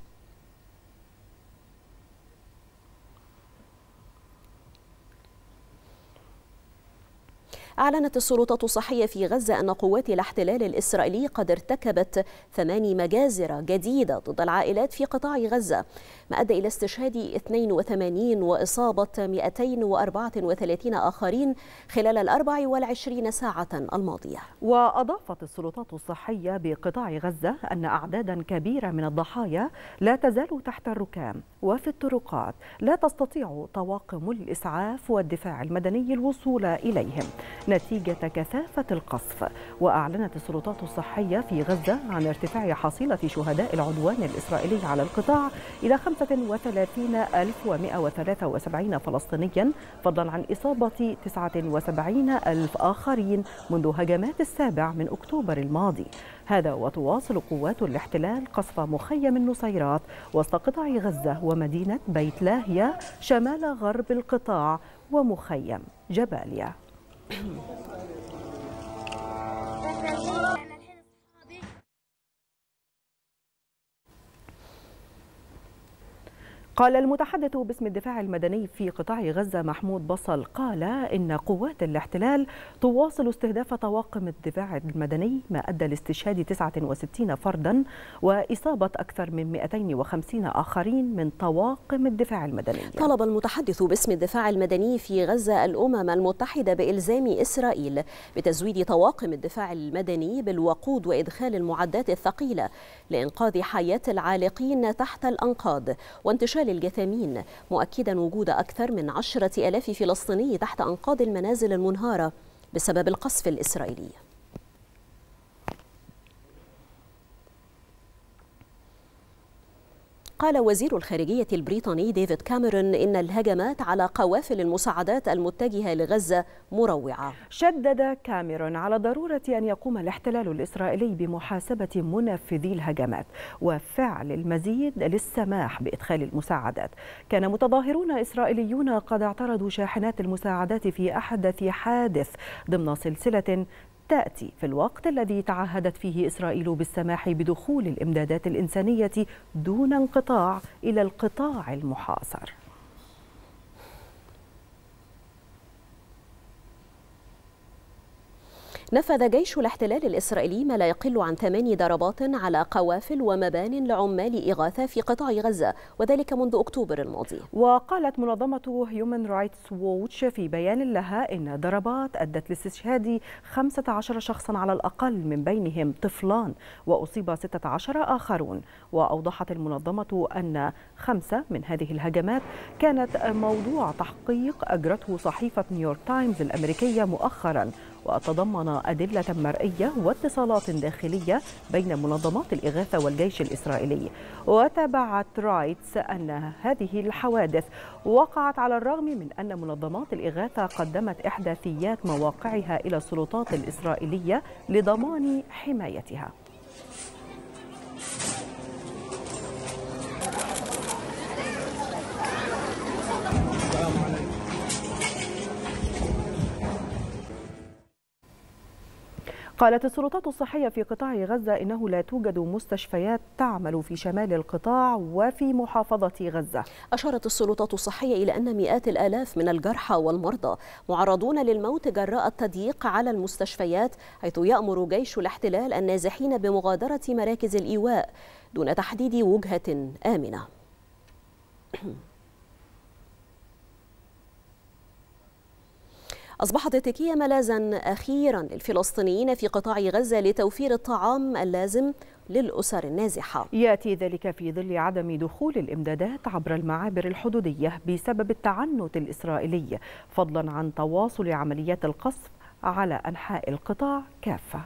أعلنت السلطات الصحية في غزة أن قوات الاحتلال الإسرائيلي قد ارتكبت ثماني مجازر جديدة ضد العائلات في قطاع غزة، ما أدى إلى استشهاد اثنين وثمانين وإصابة مئتين وأربعة وثلاثين آخرين خلال الأربع والعشرين ساعة الماضية. وأضافت السلطات الصحية بقطاع غزة أن أعدادا كبيرة من الضحايا لا تزال تحت الركام وفي الطرقات، لا تستطيع طواقم الإسعاف والدفاع المدني الوصول إليهم نتيجة كثافة القصف. وأعلنت السلطات الصحية في غزة عن ارتفاع حصيلة شهداء العدوان الإسرائيلي على القطاع إلى خمسة وثلاثين ألف ومئة وثلاثة وسبعين فلسطينيا، فضلا عن إصابة تسعة وسبعين ألف آخرين منذ هجمات السابع من أكتوبر الماضي. هذا وتواصل قوات الاحتلال قصف مخيم النصيرات وسط قطاع غزة ومدينة بيت لاهيا شمال غرب القطاع ومخيم جباليا. قال المتحدث باسم الدفاع المدني في قطاع غزة محمود بصل قال إن قوات الاحتلال تواصل استهداف طواقم الدفاع المدني، ما أدى لاستشهاد تسعة وستين فردا وإصابة أكثر من مئتين وخمسين آخرين من طواقم الدفاع المدني. طلب المتحدث باسم الدفاع المدني في غزة الأمم المتحدة بإلزام إسرائيل بتزويد طواقم الدفاع المدني بالوقود وإدخال المعدات الثقيلة لإنقاذ حياة العالقين تحت الأنقاض وانتشال الجثامين، مؤكدا وجود أكثر من عشرة آلاف فلسطيني تحت أنقاض المنازل المنهارة بسبب القصف الإسرائيلي. قال وزير الخارجية البريطاني ديفيد كاميرون إن الهجمات على قوافل المساعدات المتجهة لغزة مروعة. شدد كاميرون على ضرورة أن يقوم الاحتلال الإسرائيلي بمحاسبة منفذي الهجمات وفعل المزيد للسماح بإدخال المساعدات. كان متظاهرون إسرائيليون قد اعترضوا شاحنات المساعدات في أحدث حادث ضمن سلسلة تأتي في الوقت الذي تعهدت فيه إسرائيل بالسماح بدخول الإمدادات الإنسانية دون انقطاع إلى القطاع المحاصر. نفذ جيش الاحتلال الإسرائيلي ما لا يقل عن ثماني ضربات على قوافل ومبان لعمال إغاثة في قطاع غزة، وذلك منذ أكتوبر الماضي. وقالت منظمة هيومن رايتس ووتش في بيان لها إن ضربات أدت لاستشهاد خمسة عشر شخصا على الأقل، من بينهم طفلان، وأصيب ستة عشر آخرون. وأوضحت المنظمة أن خمسة من هذه الهجمات كانت موضوع تحقيق أجرته صحيفة نيويورك تايمز الأمريكية مؤخرا، وتضمن أدلة مرئية واتصالات داخلية بين منظمات الإغاثة والجيش الإسرائيلي. وتابعت رايتس أن هذه الحوادث وقعت على الرغم من أن منظمات الإغاثة قدمت إحداثيات مواقعها إلى السلطات الإسرائيلية لضمان حمايتها. قالت السلطات الصحية في قطاع غزة إنه لا توجد مستشفيات تعمل في شمال القطاع وفي محافظة غزة. أشارت السلطات الصحية إلى أن مئات الآلاف من الجرحى والمرضى معرضون للموت جراء التضييق على المستشفيات، حيث يأمر جيش الاحتلال النازحين بمغادرة مراكز الإيواء دون تحديد وجهة آمنة. أصبحت تركيا ملاذا أخيرا للفلسطينيين في قطاع غزة لتوفير الطعام اللازم للأسر النازحة. يأتي ذلك في ظل عدم دخول الإمدادات عبر المعابر الحدودية بسبب التعنت الإسرائيلي، فضلا عن تواصل عمليات القصف على أنحاء القطاع كافة.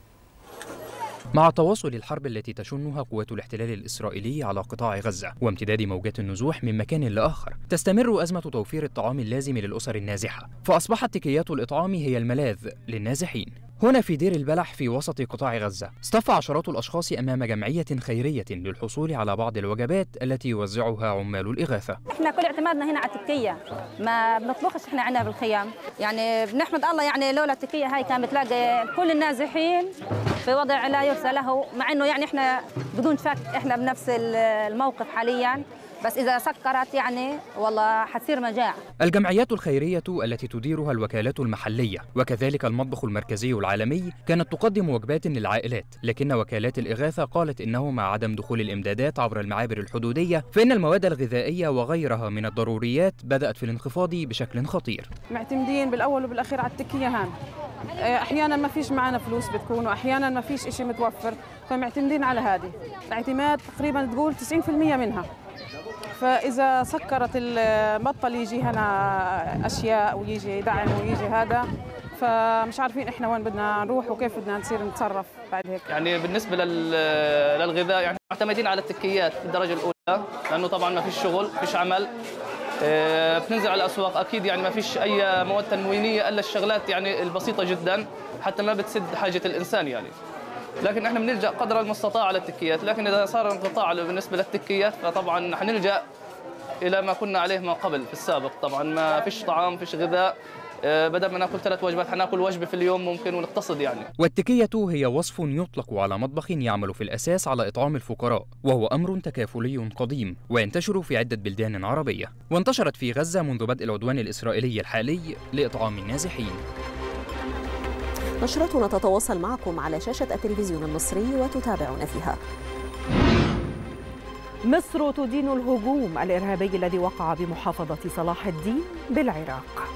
مع تواصل الحرب التي تشنها قوات الاحتلال الإسرائيلي على قطاع غزة وامتداد موجات النزوح من مكان لآخر، تستمر أزمة توفير الطعام اللازم للأسر النازحة، فأصبحت تكيات الإطعام هي الملاذ للنازحين. هنا في دير البلح في وسط قطاع غزة، اصطف عشرات الأشخاص أمام جمعية خيرية للحصول على بعض الوجبات التي يوزعها عمال الإغاثة. احنا كل اعتمادنا هنا على التكية، ما بنطبخش احنا عنا بالخيام، يعني بنحمد الله يعني لولا التكية هاي كان بتلاقي كل النازحين في وضع لا يرثى له، مع انه يعني احنا بدون شك احنا بنفس الموقف حاليا، بس إذا سكرت يعني والله حتصير مجاعة. الجمعيات الخيرية التي تديرها الوكالات المحلية وكذلك المطبخ المركزي العالمي كانت تقدم وجبات للعائلات، لكن وكالات الإغاثة قالت إنه مع عدم دخول الإمدادات عبر المعابر الحدودية فإن المواد الغذائية وغيرها من الضروريات بدأت في الانخفاض بشكل خطير. معتمدين بالأول وبالأخير على التكية هان، أحيانا ما فيش معنا فلوس بتكون وأحيانا ما فيش إشي متوفر، فمعتمدين على هذه الاعتماد تقريبا تقول تسعين بالمئة منها. فإذا سكرت البطل يجي هنا أشياء ويجي دعم ويجي هذا، فمش عارفين إحنا وين بدنا نروح وكيف بدنا نصير نتصرف بعد هيك. يعني بالنسبة للغذاء يعني معتمدين على التكيات الدرجة الأولى، لأنه طبعا ما فيش شغل، ما فيش عمل، بننزل على الأسواق أكيد يعني ما فيش أي مواد تنوينية إلا الشغلات يعني البسيطة جدا حتى ما بتسد حاجة الإنسان يعني. لكن احنا بنلجأ قدر المستطاع على التكيات، لكن إذا صار انقطاع بالنسبة للتكيات فطبعا حنلجأ إلى ما كنا عليه ما قبل في السابق. طبعا ما فيش طعام، ما فيش غذاء، بدل ما ناكل ثلاث وجبات حناكل وجبة في اليوم ممكن ونقتصد يعني. والتكية هي وصف يطلق على مطبخ يعمل في الأساس على إطعام الفقراء، وهو أمر تكافلي قديم وينتشر في عدة بلدان عربية، وانتشرت في غزة منذ بدء العدوان الإسرائيلي الحالي لإطعام النازحين. نشرتنا تتواصل معكم على شاشة التلفزيون المصري وتتابعون فيها. مصر تدين الهجوم الإرهابي الذي وقع بمحافظة صلاح الدين بالعراق.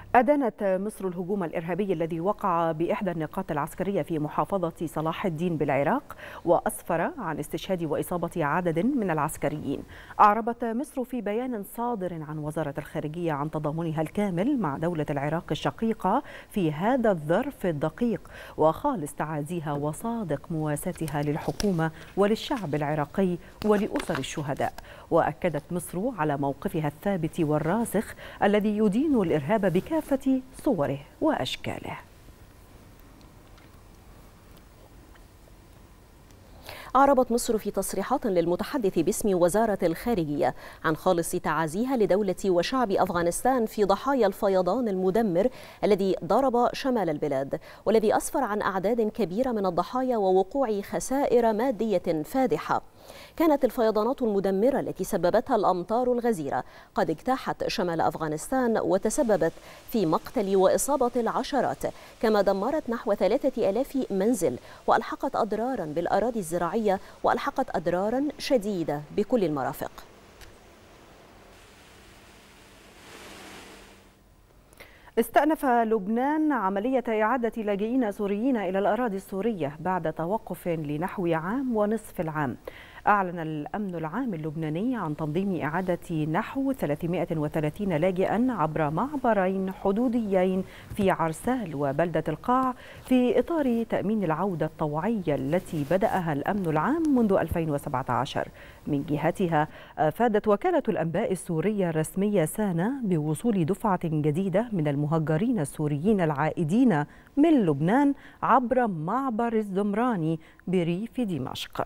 أدانت مصر الهجوم الإرهابي الذي وقع بإحدى النقاط العسكرية في محافظة صلاح الدين بالعراق وأسفر عن استشهاد وإصابة عدد من العسكريين. أعربت مصر في بيان صادر عن وزارة الخارجية عن تضامنها الكامل مع دولة العراق الشقيقة في هذا الظرف الدقيق وخالص تعازيها وصادق مواساتها للحكومة وللشعب العراقي ولأسر الشهداء. وأكدت مصر على موقفها الثابت والراسخ الذي يدين الإرهاب بكافة صوره وأشكاله. أعربت مصر في تصريحات للمتحدث باسم وزارة الخارجية عن خالص تعازيها لدولة وشعب أفغانستان في ضحايا الفيضان المدمر الذي ضرب شمال البلاد والذي أسفر عن أعداد كبيرة من الضحايا ووقوع خسائر مادية فادحة. كانت الفيضانات المدمرة التي سببتها الأمطار الغزيرة قد اجتاحت شمال أفغانستان وتسببت في مقتل وإصابة العشرات، كما دمرت نحو ثلاثة آلاف منزل وألحقت أضرارا بالأراضي الزراعية وألحقت أضرارا شديدة بكل المرافق. استأنف لبنان عملية إعادة لاجئين سوريين إلى الأراضي السورية بعد توقف لنحو عام ونصف العام. أعلن الأمن العام اللبناني عن تنظيم إعادة نحو ثلاثمائة وثلاثين لاجئا عبر معبرين حدوديين في عرسال وبلدة القاع في إطار تأمين العودة الطوعية التي بدأها الأمن العام منذ ألفين وسبعة عشر. من جهتها أفادت وكالة الأنباء السورية الرسمية سانا بوصول دفعة جديدة من المهجرين السوريين العائدين من لبنان عبر معبر الزمراني بريف دمشق.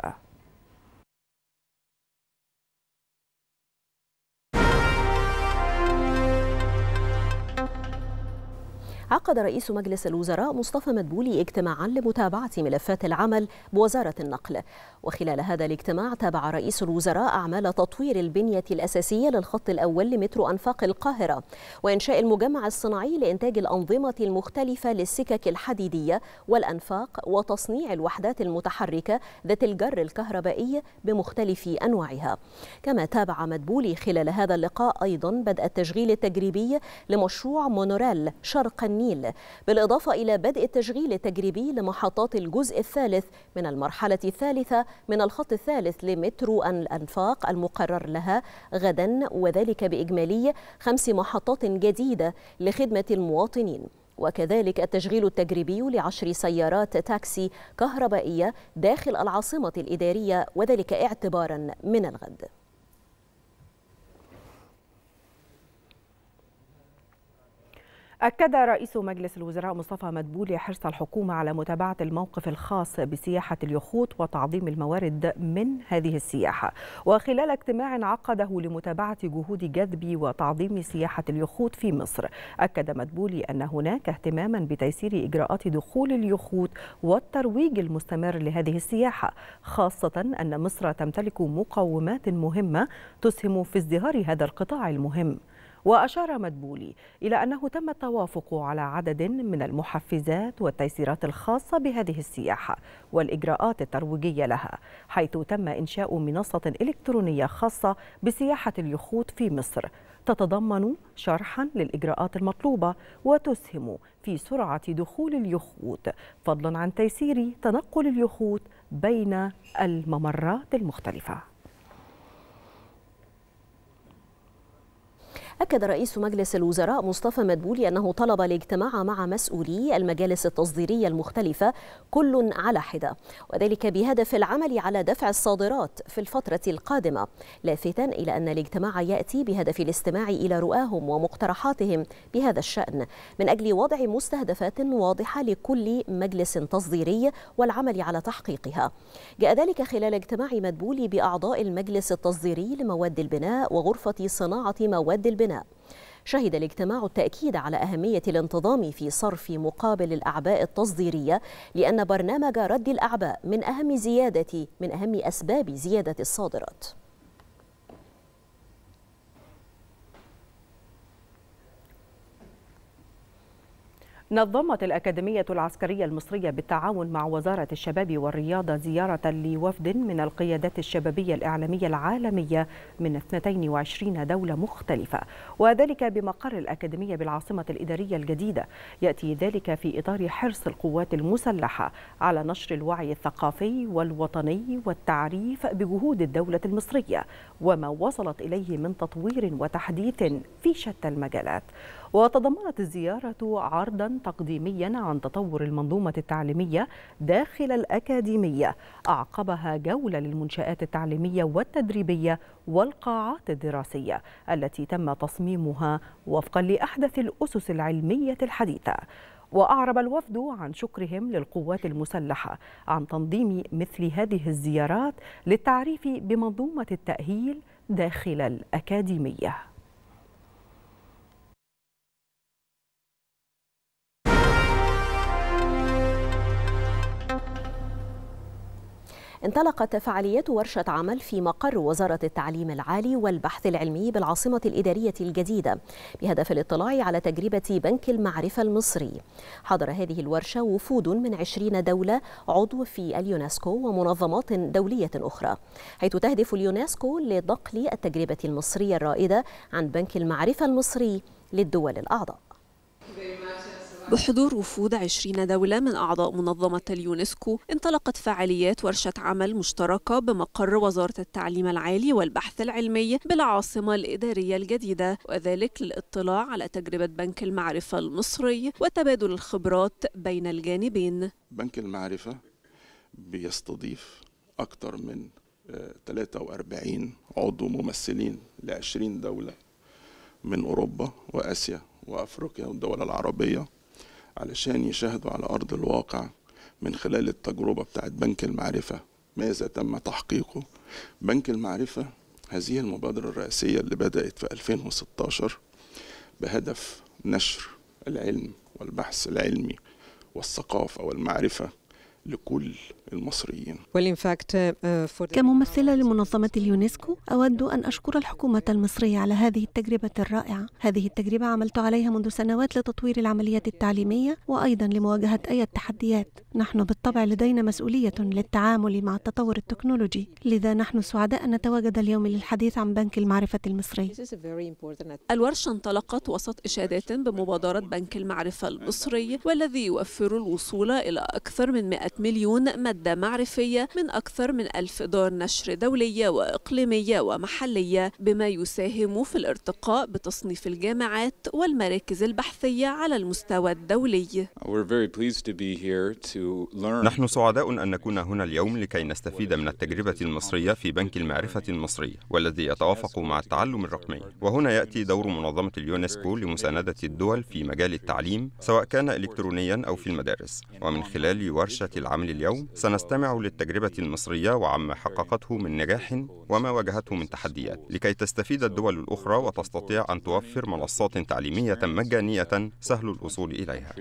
عقد رئيس مجلس الوزراء مصطفى مدبولي اجتماعا لمتابعة ملفات العمل بوزارة النقل. وخلال هذا الاجتماع تابع رئيس الوزراء أعمال تطوير البنية الأساسية للخط الأول لمترو أنفاق القاهرة وإنشاء المجمع الصناعي لإنتاج الأنظمة المختلفة للسكك الحديدية والأنفاق وتصنيع الوحدات المتحركة ذات الجر الكهربائي بمختلف أنواعها. كما تابع مدبولي خلال هذا اللقاء أيضا بدء التشغيل التجريبي لمشروع مونوريل شرق النيل، بالإضافة إلى بدء التشغيل التجريبي لمحطات الجزء الثالث من المرحلة الثالثة من الخط الثالث لمترو الأنفاق المقرر لها غدا، وذلك بإجمالي خمس محطات جديدة لخدمة المواطنين. وكذلك التشغيل التجريبي لعشر سيارات تاكسي كهربائية داخل العاصمة الإدارية، وذلك اعتبارا من الغد. أكد رئيس مجلس الوزراء مصطفى مدبولي حرص الحكومة على متابعة الموقف الخاص بسياحة اليخوت وتعظيم الموارد من هذه السياحة. وخلال اجتماع عقده لمتابعة جهود جذب وتعظيم سياحة اليخوت في مصر، أكد مدبولي أن هناك اهتماما بتيسير إجراءات دخول اليخوت والترويج المستمر لهذه السياحة، خاصة أن مصر تمتلك مقومات مهمة تسهم في ازدهار هذا القطاع المهم. وأشار مدبولي إلى أنه تم التوافق على عدد من المحفزات والتيسيرات الخاصة بهذه السياحة والإجراءات الترويجية لها، حيث تم إنشاء منصة إلكترونية خاصة بسياحة اليخوت في مصر تتضمن شرحا للإجراءات المطلوبة وتسهم في سرعة دخول اليخوت، فضلا عن تيسير تنقل اليخوت بين الممرات المختلفة. أكد رئيس مجلس الوزراء مصطفى مدبولي أنه طلب الاجتماع مع مسؤولي المجالس التصديرية المختلفة كل على حدة، وذلك بهدف العمل على دفع الصادرات في الفترة القادمة، لافتاً إلى أن الاجتماع يأتي بهدف الاستماع إلى رؤاهم ومقترحاتهم بهذا الشأن من أجل وضع مستهدفات واضحة لكل مجلس تصديري والعمل على تحقيقها. جاء ذلك خلال اجتماع مدبولي بأعضاء المجلس التصديري لمواد البناء وغرفة صناعة مواد البناء. شهد الاجتماع التأكيد على أهمية الانتظام في صرف مقابل الأعباء التصديرية، لأن برنامج رد الأعباء من أهم زيادة من أهم أسباب زيادة الصادرات. نظمت الأكاديمية العسكرية المصرية بالتعاون مع وزارة الشباب والرياضة زيارة لوفد من القيادات الشبابية الإعلامية العالمية من اثنتين وعشرين دولة مختلفة، وذلك بمقر الأكاديمية بالعاصمة الإدارية الجديدة. يأتي ذلك في إطار حرص القوات المسلحة على نشر الوعي الثقافي والوطني والتعريف بجهود الدولة المصرية وما وصلت إليه من تطوير وتحديث في شتى المجالات. وتضمنت الزيارة عرضا تقديميا عن تطور المنظومة التعليمية داخل الأكاديمية، أعقبها جولة للمنشآت التعليمية والتدريبية والقاعات الدراسية التي تم تصميمها وفقا لأحدث الأسس العلمية الحديثة. وأعرب الوفد عن شكرهم للقوات المسلحة عن تنظيم مثل هذه الزيارات للتعريف بمنظومة التأهيل داخل الأكاديمية. انطلقت فعاليات ورشة عمل في مقر وزارة التعليم العالي والبحث العلمي بالعاصمة الإدارية الجديدة بهدف الاطلاع على تجربة بنك المعرفة المصري. حضر هذه الورشة وفود من عشرين دولة عضو في اليونسكو ومنظمات دولية أخرى، حيث تهدف اليونسكو لنقل التجربة المصرية الرائدة عن بنك المعرفة المصري للدول الأعضاء. بحضور وفود عشرين دولة من أعضاء منظمة اليونسكو، انطلقت فعاليات ورشة عمل مشتركة بمقر وزارة التعليم العالي والبحث العلمي بالعاصمة الإدارية الجديدة، وذلك للاطلاع على تجربة بنك المعرفة المصري وتبادل الخبرات بين الجانبين. بنك المعرفة بيستضيف أكثر من ثلاثة وأربعين عضو ممثلين ل عشرين دولة من أوروبا وآسيا وأفريقيا والدول العربية، علشان يشاهدوا على أرض الواقع من خلال التجربة بتاعت بنك المعرفة ماذا تم تحقيقه. بنك المعرفة هذه المبادرة الرئاسية اللي بدأت في ألفين وستة عشر بهدف نشر العلم والبحث العلمي والثقافة والمعرفة لكل المصريين. كممثلة لمنظمة اليونسكو أود أن أشكر الحكومة المصرية على هذه التجربة الرائعة. هذه التجربة عملت عليها منذ سنوات لتطوير العمليات التعليمية وأيضا لمواجهة أي التحديات. نحن بالطبع لدينا مسؤولية للتعامل مع التطور التكنولوجي، لذا نحن سعداء أن نتواجد اليوم للحديث عن بنك المعرفة المصري. الورشة انطلقت وسط إشادات بمبادرة بنك المعرفة المصري، والذي يوفر الوصول إلى أكثر من مئة مليون مادة معرفية من أكثر من ألف دار نشر دولية وإقليمية ومحلية، بما يساهم في الارتقاء بتصنيف الجامعات والمراكز البحثية على المستوى الدولي. نحن سعداء أن نكون هنا اليوم لكي نستفيد من التجربة المصرية في بنك المعرفة المصري، والذي يتوافق مع التعلم الرقمي. وهنا يأتي دور منظمة اليونسكو لمساندة الدول في مجال التعليم، سواء كان إلكترونيا أو في المدارس. ومن خلال ورشة العمل اليوم سنستمع للتجربة المصرية وعما حققته من نجاح وما واجهته من تحديات، لكي تستفيد الدول الأخرى وتستطيع أن توفر منصات تعليمية مجانية سهل الوصول إليها.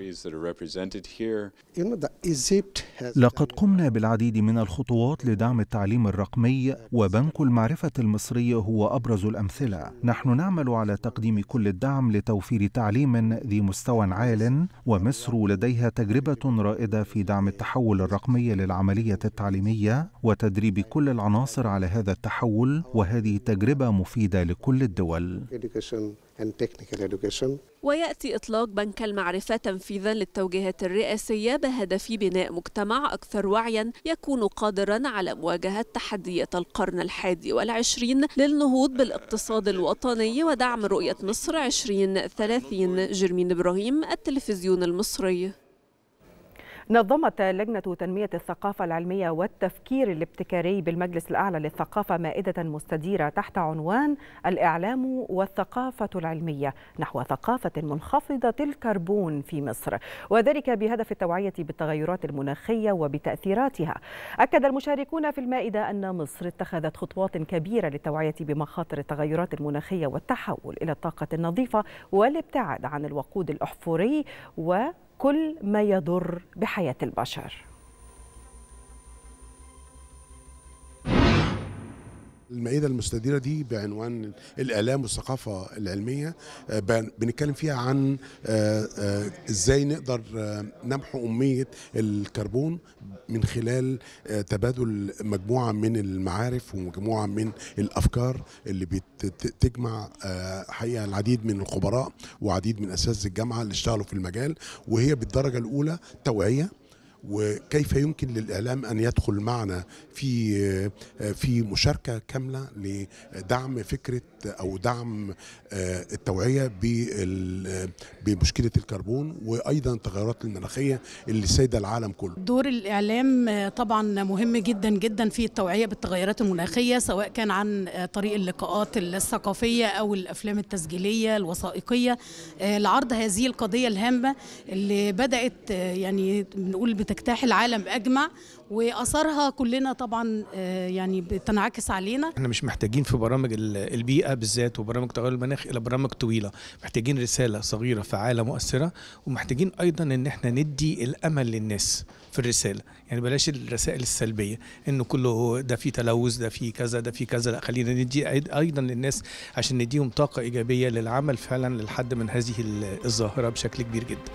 لقد قمنا بالعديد من الخطوات لدعم التعليم الرقمي، وبنك المعرفة المصري هو أبرز الأمثلة. نحن نعمل على تقديم كل الدعم لتوفير تعليم ذي مستوى عال، ومصر لديها تجربة رائدة في دعم التحول الرقمي للعملية التعليمية وتدريب كل العناصر على هذا التحول، وهذه تجربة مفيدة لكل الدول. ويأتي إطلاق بنك المعرفة تنفيذا للتوجيهات الرئاسية بهدف بناء مجتمع أكثر وعيا يكون قادرا على مواجهة تحديات القرن الحادي والعشرين للنهوض بالاقتصاد الوطني ودعم رؤية مصر عشرين ثلاثين. جرمين إبراهيم، التلفزيون المصري. نظمت لجنة تنمية الثقافة العلمية والتفكير الابتكاري بالمجلس الأعلى للثقافة مائدة مستديرة تحت عنوان الإعلام والثقافة العلمية نحو ثقافة منخفضة الكربون في مصر، وذلك بهدف التوعية بالتغيرات المناخية وبتأثيراتها. أكد المشاركون في المائدة أن مصر اتخذت خطوات كبيرة للتوعية بمخاطر التغيرات المناخية والتحول إلى الطاقة النظيفة والابتعاد عن الوقود الأحفوري و كل ما يضر بحياة البشر. المائدة المستديرة دي بعنوان الإعلام والثقافة العلمية، بنتكلم فيها عن إزاي نقدر نمحو أمية الكربون من خلال تبادل مجموعة من المعارف ومجموعة من الأفكار اللي بتجمع حقيقة العديد من الخبراء وعديد من أساتذة الجامعة اللي اشتغلوا في المجال، وهي بالدرجة الأولى توعية وكيف يمكن للإعلام أن يدخل معنا في في مشاركة كاملة لدعم فكرة أو دعم التوعية بمشكلة الكربون وأيضا التغيرات المناخية اللي سايدة العالم كله. دور الإعلام طبعا مهم جدا جدا في التوعية بالتغيرات المناخية، سواء كان عن طريق اللقاءات الثقافية أو الأفلام التسجيلية الوثائقية لعرض هذه القضية الهامة اللي بدأت يعني بنقول بتجتاح العالم أجمع، وأثرها كلنا طبعا يعني بتنعكس علينا. احنا مش محتاجين في برامج البيئة بالذات وبرامج تغير المناخ إلى برامج طويلة، محتاجين رسالة صغيرة فعالة مؤثرة، ومحتاجين أيضا إن احنا ندي الأمل للناس في الرسالة، يعني بلاش الرسائل السلبية إنه كله ده في تلوث ده في كذا ده في كذا، لا خلينا ندي أيضا للناس عشان نديهم طاقة إيجابية للعمل فعلا للحد من هذه الظاهرة بشكل كبير جدا.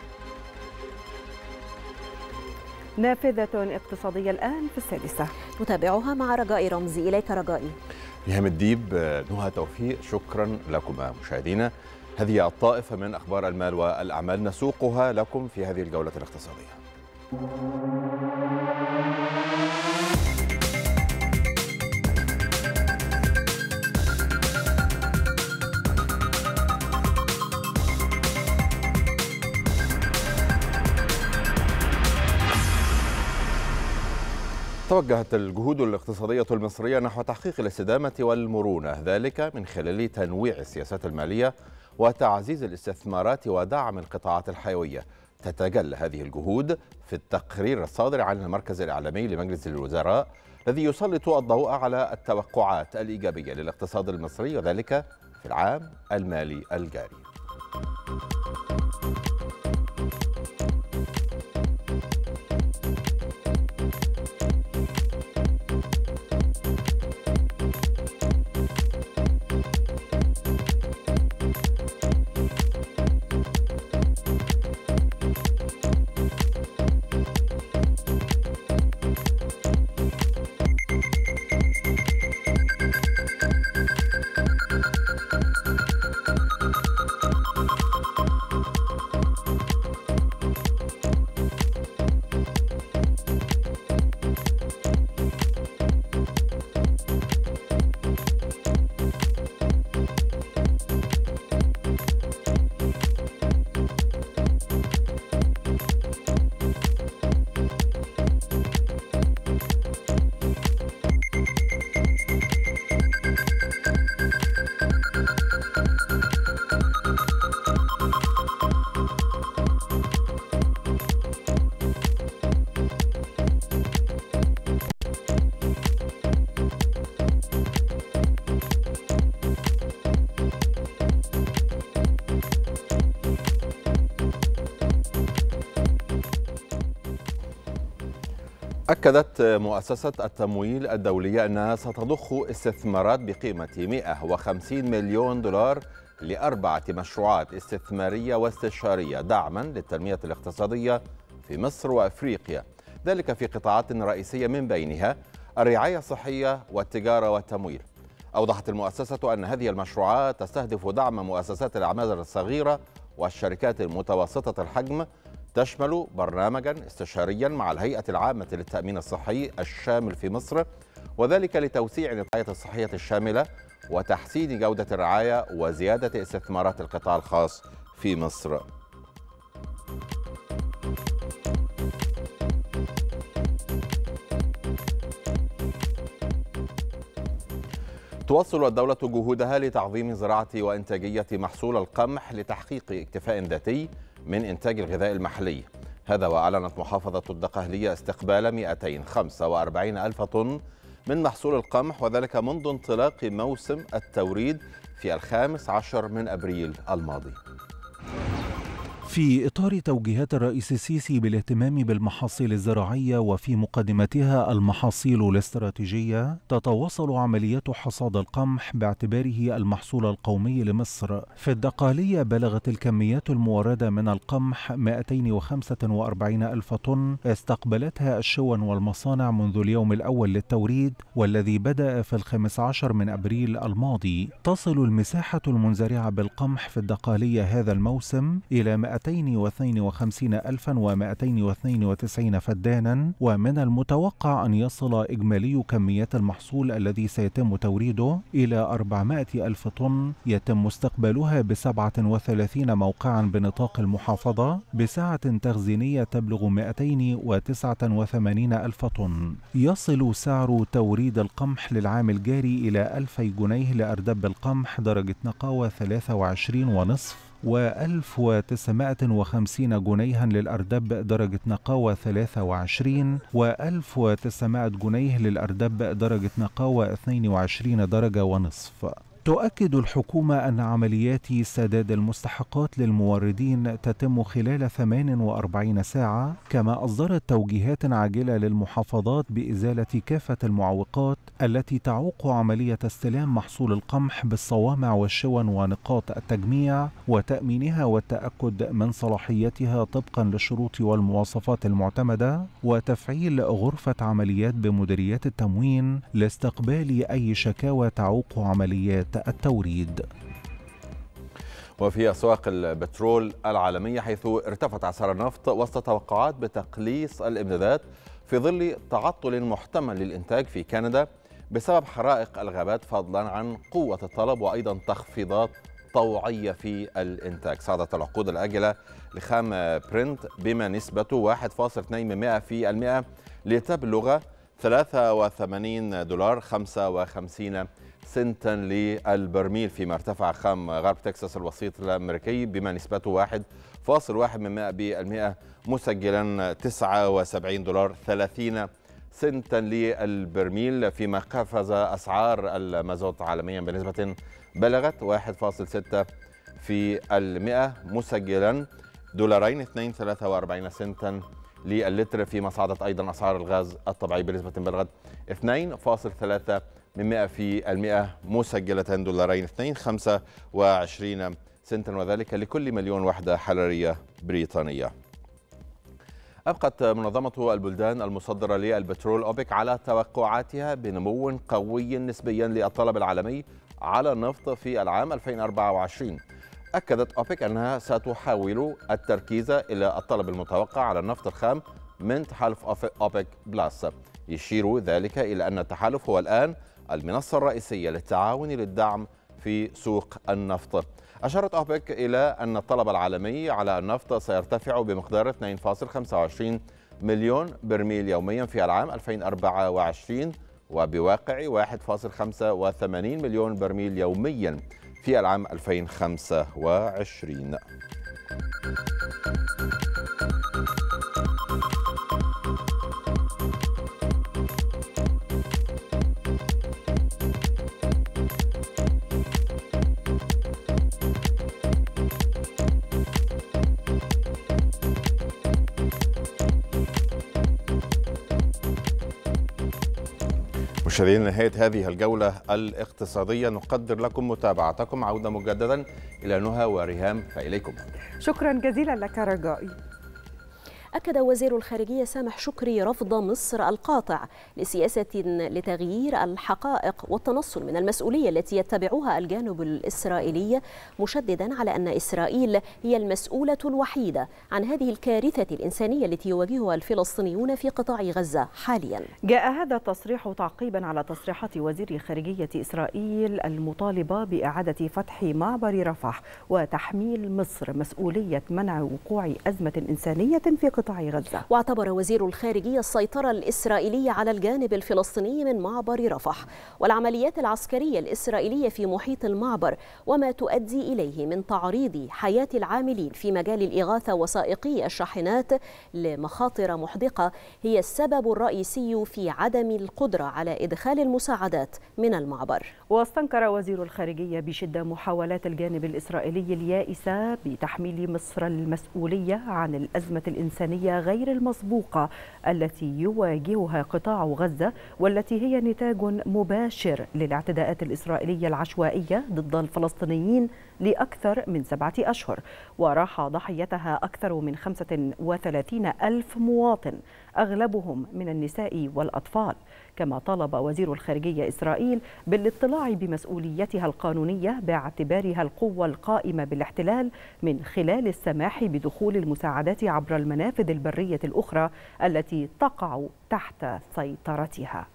نافذة اقتصادية الآن في السادسة نتابعها مع رجاء رمزي. إليك رجائي. نهام الديب، نهى توفيق، شكرا لكم مشاهدينا. هذه الطائفة من أخبار المال والأعمال نسوقها لكم في هذه الجولة الاقتصادية. توجهت الجهود الاقتصادية المصرية نحو تحقيق الاستدامة والمرونة، ذلك من خلال تنويع السياسات المالية وتعزيز الاستثمارات ودعم القطاعات الحيوية. تتجلى هذه الجهود في التقرير الصادر عن المركز الإعلامي لمجلس الوزراء الذي يسلط الضوء على التوقعات الإيجابية للاقتصاد المصري، وذلك في العام المالي الجاري. أكدت مؤسسة التمويل الدولية أنها ستضخ استثمارات بقيمة مئة وخمسين مليون دولار لأربعة مشروعات استثمارية واستشارية دعما للتنمية الاقتصادية في مصر وأفريقيا، ذلك في قطاعات رئيسية من بينها الرعاية الصحية والتجارة والتمويل. أوضحت المؤسسة أن هذه المشروعات تستهدف دعم مؤسسات الأعمال الصغيرة والشركات المتوسطة الحجم، تشمل برنامجا استشاريا مع الهيئة العامة للتأمين الصحي الشامل في مصر، وذلك لتوسيع الرعاية الصحية الشاملة وتحسين جودة الرعاية وزيادة استثمارات القطاع الخاص في مصر. تواصل الدولة جهودها لتعظيم زراعة وإنتاجية محصول القمح لتحقيق اكتفاء ذاتي من إنتاج الغذاء المحلي. هذا وأعلنت محافظة الدقهلية استقبال مئتين وخمسة وأربعين ألف طن من محصول القمح، وذلك منذ انطلاق موسم التوريد في الخامس عشر من أبريل الماضي. في إطار توجيهات الرئيس السيسي بالاهتمام بالمحاصيل الزراعية وفي مقدمتها المحاصيل الاستراتيجية، تتواصل عمليات حصاد القمح باعتباره المحصول القومي لمصر. في الدقهلية بلغت الكميات الموردة من القمح مئتين وخمسة وأربعين ألف طن استقبلتها الشون والمصانع منذ اليوم الأول للتوريد، والذي بدأ في الخامس عشر من أبريل الماضي. تصل المساحة المنزرعة بالقمح في الدقهلية هذا الموسم إلى مئتين واثنين وخمسين ألفا ومئتين واثنين وتسعين فدانا، ومن المتوقع أن يصل إجمالي كميات المحصول الذي سيتم توريده إلى أربعمائة ألف طن، يتم استقبالها بسبعة وثلاثين موقعا بنطاق المحافظة بسعة تخزينية تبلغ مئتين وتسعة وثمانين ألف طن. يصل سعر توريد القمح للعام الجاري إلى ألفي جنيه لأردب القمح درجة نقاوة ثلاثة وعشرين ونصف، وألف وتسعمائة وخمسين جنيها للأردب درجة نقاوة ثلاثة وعشرين، وألف وتسعمائة جنيه للأردب درجة نقاوة اثنين وعشرين درجة ونصف. تؤكد الحكومة أن عمليات سداد المستحقات للموردين تتم خلال ثمان وأربعين ساعة، كما أصدرت توجيهات عاجلة للمحافظات بإزالة كافة المعوقات التي تعوق عملية استلام محصول القمح بالصوامع والشون ونقاط التجميع، وتأمينها والتأكد من صلاحيتها طبقا للشروط والمواصفات المعتمدة، وتفعيل غرفة عمليات بمديريات التموين لاستقبال أي شكاوى تعوق عمليات التوريد. وفي أسواق البترول العالمية، حيث ارتفعت أسعار النفط وسط توقعات بتقليص الإمدادات في ظل تعطل محتمل للإنتاج في كندا بسبب حرائق الغابات، فضلا عن قوة الطلب وأيضا تخفيضات طوعية في الإنتاج. صعدت العقود الآجلة لخام برنت بما نسبته واحد فاصلة اثنين بالمئة لتبلغ ثلاثة وثمانين دولار خمسة وخمسين سنتا للبرميل، فيما ارتفع خام غرب تكساس الوسيط الأمريكي بما نسبته واحد فاصلة واحد بالمئة مسجلا تسعة وسبعين دولار ثلاثين سنتا للبرميل، فيما قفز أسعار المازوت عالميا بنسبة بلغت واحد فاصلة ستة في المئة مسجلا دولارين اثنين ثلاثة وأربعين سنتا للتر، فيما صعدت أيضا أسعار الغاز الطبيعي بنسبة بلغت اثنين فاصلة ثلاثة في المئة مسجلة دولارين اثنين خمسة وعشرين سنتا، وذلك لكل مليون وحدة حرارية بريطانية. أبقت منظمة البلدان المصدرة للبترول أوبك على توقعاتها بنمو قوي نسبيا للطلب العالمي على النفط في العام ألفين وأربعة وعشرين. أكدت أوبك أنها ستحاول التركيز إلى الطلب المتوقع على النفط الخام من تحالف أوبك بلاس، يشير ذلك إلى أن التحالف هو الآن المنصة الرئيسية للتعاون للدعم في سوق النفط. أشارت أوبك إلى أن الطلب العالمي على النفط سيرتفع بمقدار اثنين فاصلة خمسة وعشرين مليون برميل يوميا في العام ألفين وأربعة وعشرين، وبواقع واحد فاصلة خمسة وثمانين مليون برميل يوميا في العام ألفين وخمسة وعشرين. مشاهدينا، نهاية هذه الجولة الاقتصادية نقدر لكم متابعتكم. عودة مجددا إلى نهى وريهام، فإليكم. شكرا جزيلا لك رجائي. أكد وزير الخارجية سامح شكري رفض مصر القاطع لسياسة لتغيير الحقائق والتنصل من المسؤولية التي يتبعها الجانب الإسرائيلي، مشددا على أن إسرائيل هي المسؤولة الوحيدة عن هذه الكارثة الإنسانية التي يواجهها الفلسطينيون في قطاع غزة حاليا. جاء هذا التصريح تعقيبا على تصريحات وزير خارجية إسرائيل المطالبة بإعادة فتح معبر رفح وتحميل مصر مسؤولية منع وقوع أزمة إنسانية في قطاع قطاع غزة. واعتبر وزير الخارجية السيطرة الإسرائيلية على الجانب الفلسطيني من معبر رفح والعمليات العسكرية الإسرائيلية في محيط المعبر وما تؤدي إليه من تعريض حياة العاملين في مجال الإغاثة وسائقي الشاحنات لمخاطر محدقة هي السبب الرئيسي في عدم القدرة على إدخال المساعدات من المعبر. واستنكر وزير الخارجية بشدة محاولات الجانب الإسرائيلي اليائسة بتحميل مصر المسؤولية عن الأزمة الإنسانية غير المسبوقة التي يواجهها قطاع غزة والتي هي نتاج مباشر للاعتداءات الإسرائيلية العشوائية ضد الفلسطينيين لأكثر من سبعة أشهر، وراح ضحيتها أكثر من خمسة وثلاثين ألف مواطن أغلبهم من النساء والأطفال. كما طالب وزير الخارجية إسرائيل بالاطلاع بمسؤوليتها القانونية باعتبارها القوة القائمة بالاحتلال من خلال السماح بدخول المساعدات عبر المنافذ البرية الأخرى التي تقع تحت سيطرتها.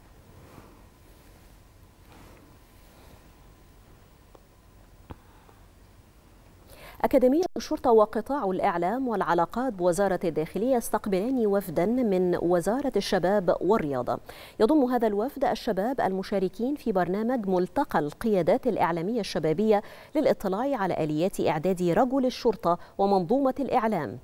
أكاديمية الشرطة وقطاع الإعلام والعلاقات بوزارة الداخلية يستقبلان وفدا من وزارة الشباب والرياضة. يضم هذا الوفد الشباب المشاركين في برنامج ملتقى القيادات الإعلامية الشبابية للاطلاع على آليات إعداد رجل الشرطة ومنظومة الإعلام.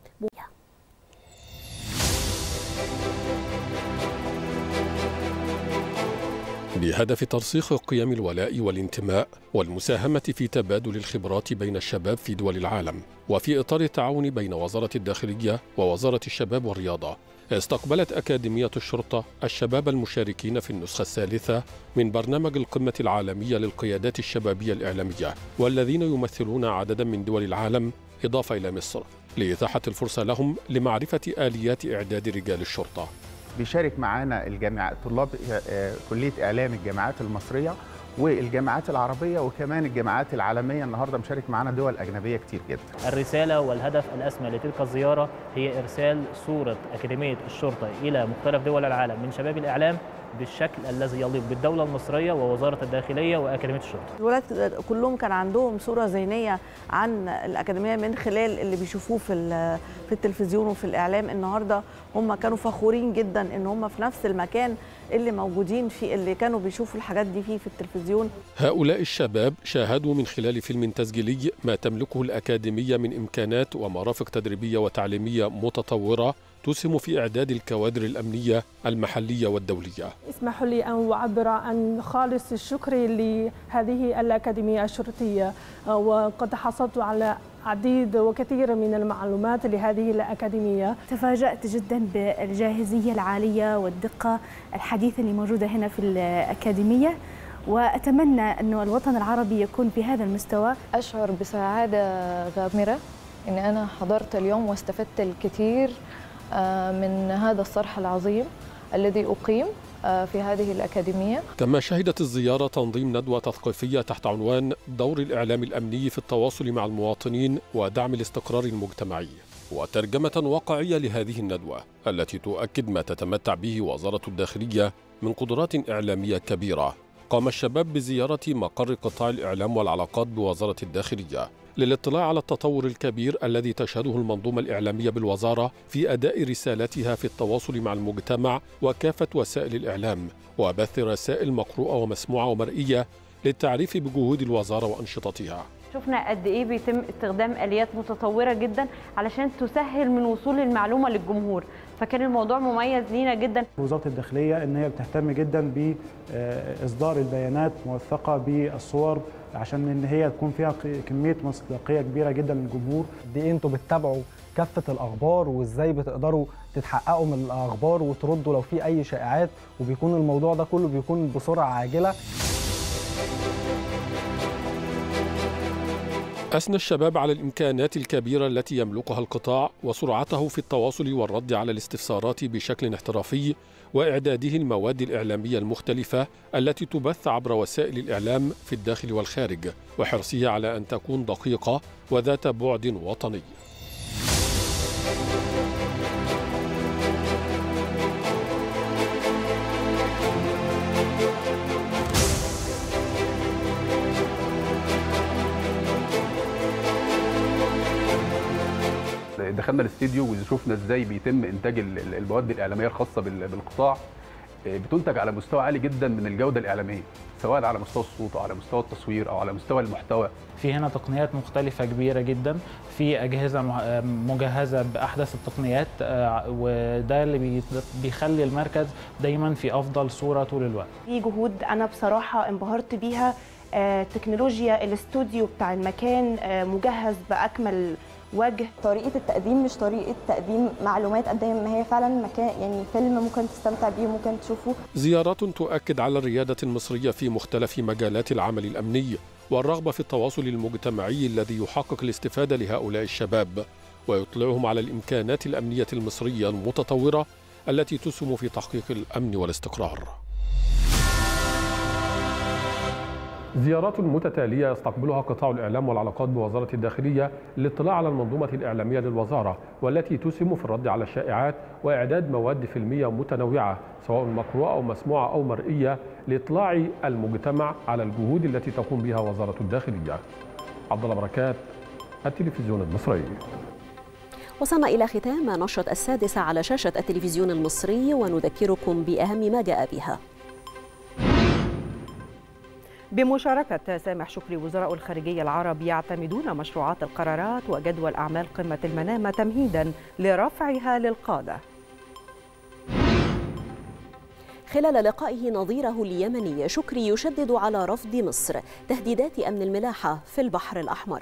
بهدف ترسيخ قيم الولاء والانتماء والمساهمة في تبادل الخبرات بين الشباب في دول العالم، وفي إطار التعاون بين وزارة الداخلية ووزارة الشباب والرياضة، استقبلت أكاديمية الشرطة الشباب المشاركين في النسخة الثالثة من برنامج القمة العالمية للقيادات الشبابية الإعلامية، والذين يمثلون عددا من دول العالم إضافة إلى مصر، لإتاحة الفرصة لهم لمعرفة آليات إعداد رجال الشرطة. بيشارك معانا الجامعات طلاب كلية إعلام الجامعات المصرية والجامعات العربية وكمان الجامعات العالمية. النهاردة مشارك معانا دول أجنبية كتير جدا. الرسالة والهدف الأسمى لتلك الزيارة هي إرسال صورة أكاديمية الشرطة إلى مختلف دول العالم من شباب الإعلام بالشكل الذي يليق بالدولة المصرية ووزارة الداخلية وأكاديمية الشرطة. الولاد كلهم كان عندهم صورة ذهنية عن الأكاديمية من خلال اللي بيشوفوه في في التلفزيون وفي الإعلام. النهاردة هم كانوا فخورين جدا إن هم في نفس المكان اللي موجودين فيه، اللي كانوا بيشوفوا الحاجات دي فيه في التلفزيون. هؤلاء الشباب شاهدوا من خلال فيلم تسجيلي ما تملكه الأكاديمية من إمكانات ومرافق تدريبية وتعليمية متطورة تسهم في إعداد الكوادر الأمنية المحلية والدولية. اسمحوا لي أن أعبر عن خالص الشكر لهذه الأكاديمية الشرطية، وقد حصلت على عديد وكثير من المعلومات لهذه الأكاديمية. تفاجأت جدا بالجاهزية العالية والدقة الحديثة اللي موجودة هنا في الأكاديمية، وأتمنى أن الوطن العربي يكون في هذا المستوى. أشعر بسعادة غامرة أن أنا حضرت اليوم واستفدت الكثير من هذا الصرح العظيم الذي أقيم في هذه الأكاديمية. كما شهدت الزيارة تنظيم ندوة تثقيفية تحت عنوان دور الإعلام الأمني في التواصل مع المواطنين ودعم الاستقرار المجتمعي، وترجمة واقعية لهذه الندوة التي تؤكد ما تتمتع به وزارة الداخلية من قدرات إعلامية كبيرة. قام الشباب بزيارة مقر قطاع الإعلام والعلاقات بوزارة الداخلية للاطلاع على التطور الكبير الذي تشهده المنظومة الإعلامية بالوزارة في أداء رسالتها في التواصل مع المجتمع وكافة وسائل الإعلام، وبث رسائل مقروءة ومسموعة ومرئية للتعريف بجهود الوزارة وأنشطتها. شفنا قد إيه بيتم استخدام آليات متطورة جدا علشان تسهل من وصول المعلومة للجمهور، فكان الموضوع مميز لينا جدا. وزارة الداخلية إن هي بتهتم جدا بإصدار البيانات موثقة بالصور عشان إن هي تكون فيها كمية مصداقية كبيرة جدا للجمهور. دي أنتوا بتتابعوا كافة الأخبار وإزاي بتقدروا تتحققوا من الأخبار وتردوا لو في أي شائعات، وبيكون الموضوع ده كله بيكون بسرعة عاجلة. أثنى الشباب على الإمكانات الكبيرة التي يملكها القطاع وسرعته في التواصل والرد على الاستفسارات بشكل احترافي، وإعداده المواد الإعلامية المختلفة التي تبث عبر وسائل الإعلام في الداخل والخارج، وحرصه على أن تكون دقيقة وذات بعد وطني. دخلنا الاستديو وشفنا ازاي بيتم انتاج المواد الاعلاميه الخاصه بالقطاع، بتنتج على مستوى عالي جدا من الجوده الاعلاميه، سواء على مستوى الصوت او على مستوى التصوير او على مستوى المحتوى. في هنا تقنيات مختلفه كبيره جدا، في اجهزه مجهزه باحدث التقنيات، وده اللي بيخلي المركز دايما في افضل صوره طول الوقت. في جهود انا بصراحه انبهرت بيها، تكنولوجيا الاستوديو بتاع المكان مجهز باكمل وجه. طريقه التقديم مش طريقه تقديم معلومات قد ما هي فعلا مكان، يعني فيلم ممكن تستمتع بيه وممكن تشوفه. زيارات تؤكد على الرياده المصريه في مختلف مجالات العمل الامني والرغبه في التواصل المجتمعي الذي يحقق الاستفاده لهؤلاء الشباب ويطلعهم على الامكانات الامنيه المصريه المتطوره التي تسهم في تحقيق الامن والاستقرار. زيارات متتالية يستقبلها قطاع الإعلام والعلاقات بوزارة الداخلية للاطلاع على المنظومة الإعلامية للوزارة والتي تسهم في الرد على الشائعات وإعداد مواد فيلمية متنوعة سواء مقروءة أو مسموعة أو مرئية لإطلاع المجتمع على الجهود التي تقوم بها وزارة الداخلية. عبد الله بركات، التلفزيون المصري. وصلنا إلى ختام نشرة السادسة على شاشة التلفزيون المصري، ونذكركم بأهم ما جاء بها. بمشاركة سامح شكري وزراء الخارجية العرب يعتمدون مشروعات القرارات وجدول أعمال قمة المنامة تمهيدا لرفعها للقادة. خلال لقائه نظيره اليمني، شكري يشدد على رفض مصر تهديدات أمن الملاحة في البحر الأحمر.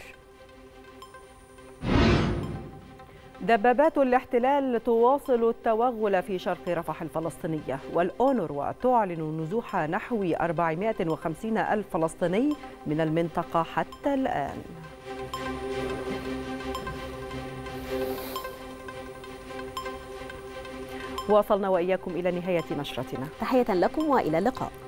دبابات الاحتلال تواصل التوغل في شرق رفح الفلسطينية، والأونروا تعلن نزوح نحو أربعمائة وخمسين ألف فلسطيني من المنطقة حتى الآن. وصلنا وإياكم إلى نهاية نشرتنا. تحية لكم وإلى اللقاء.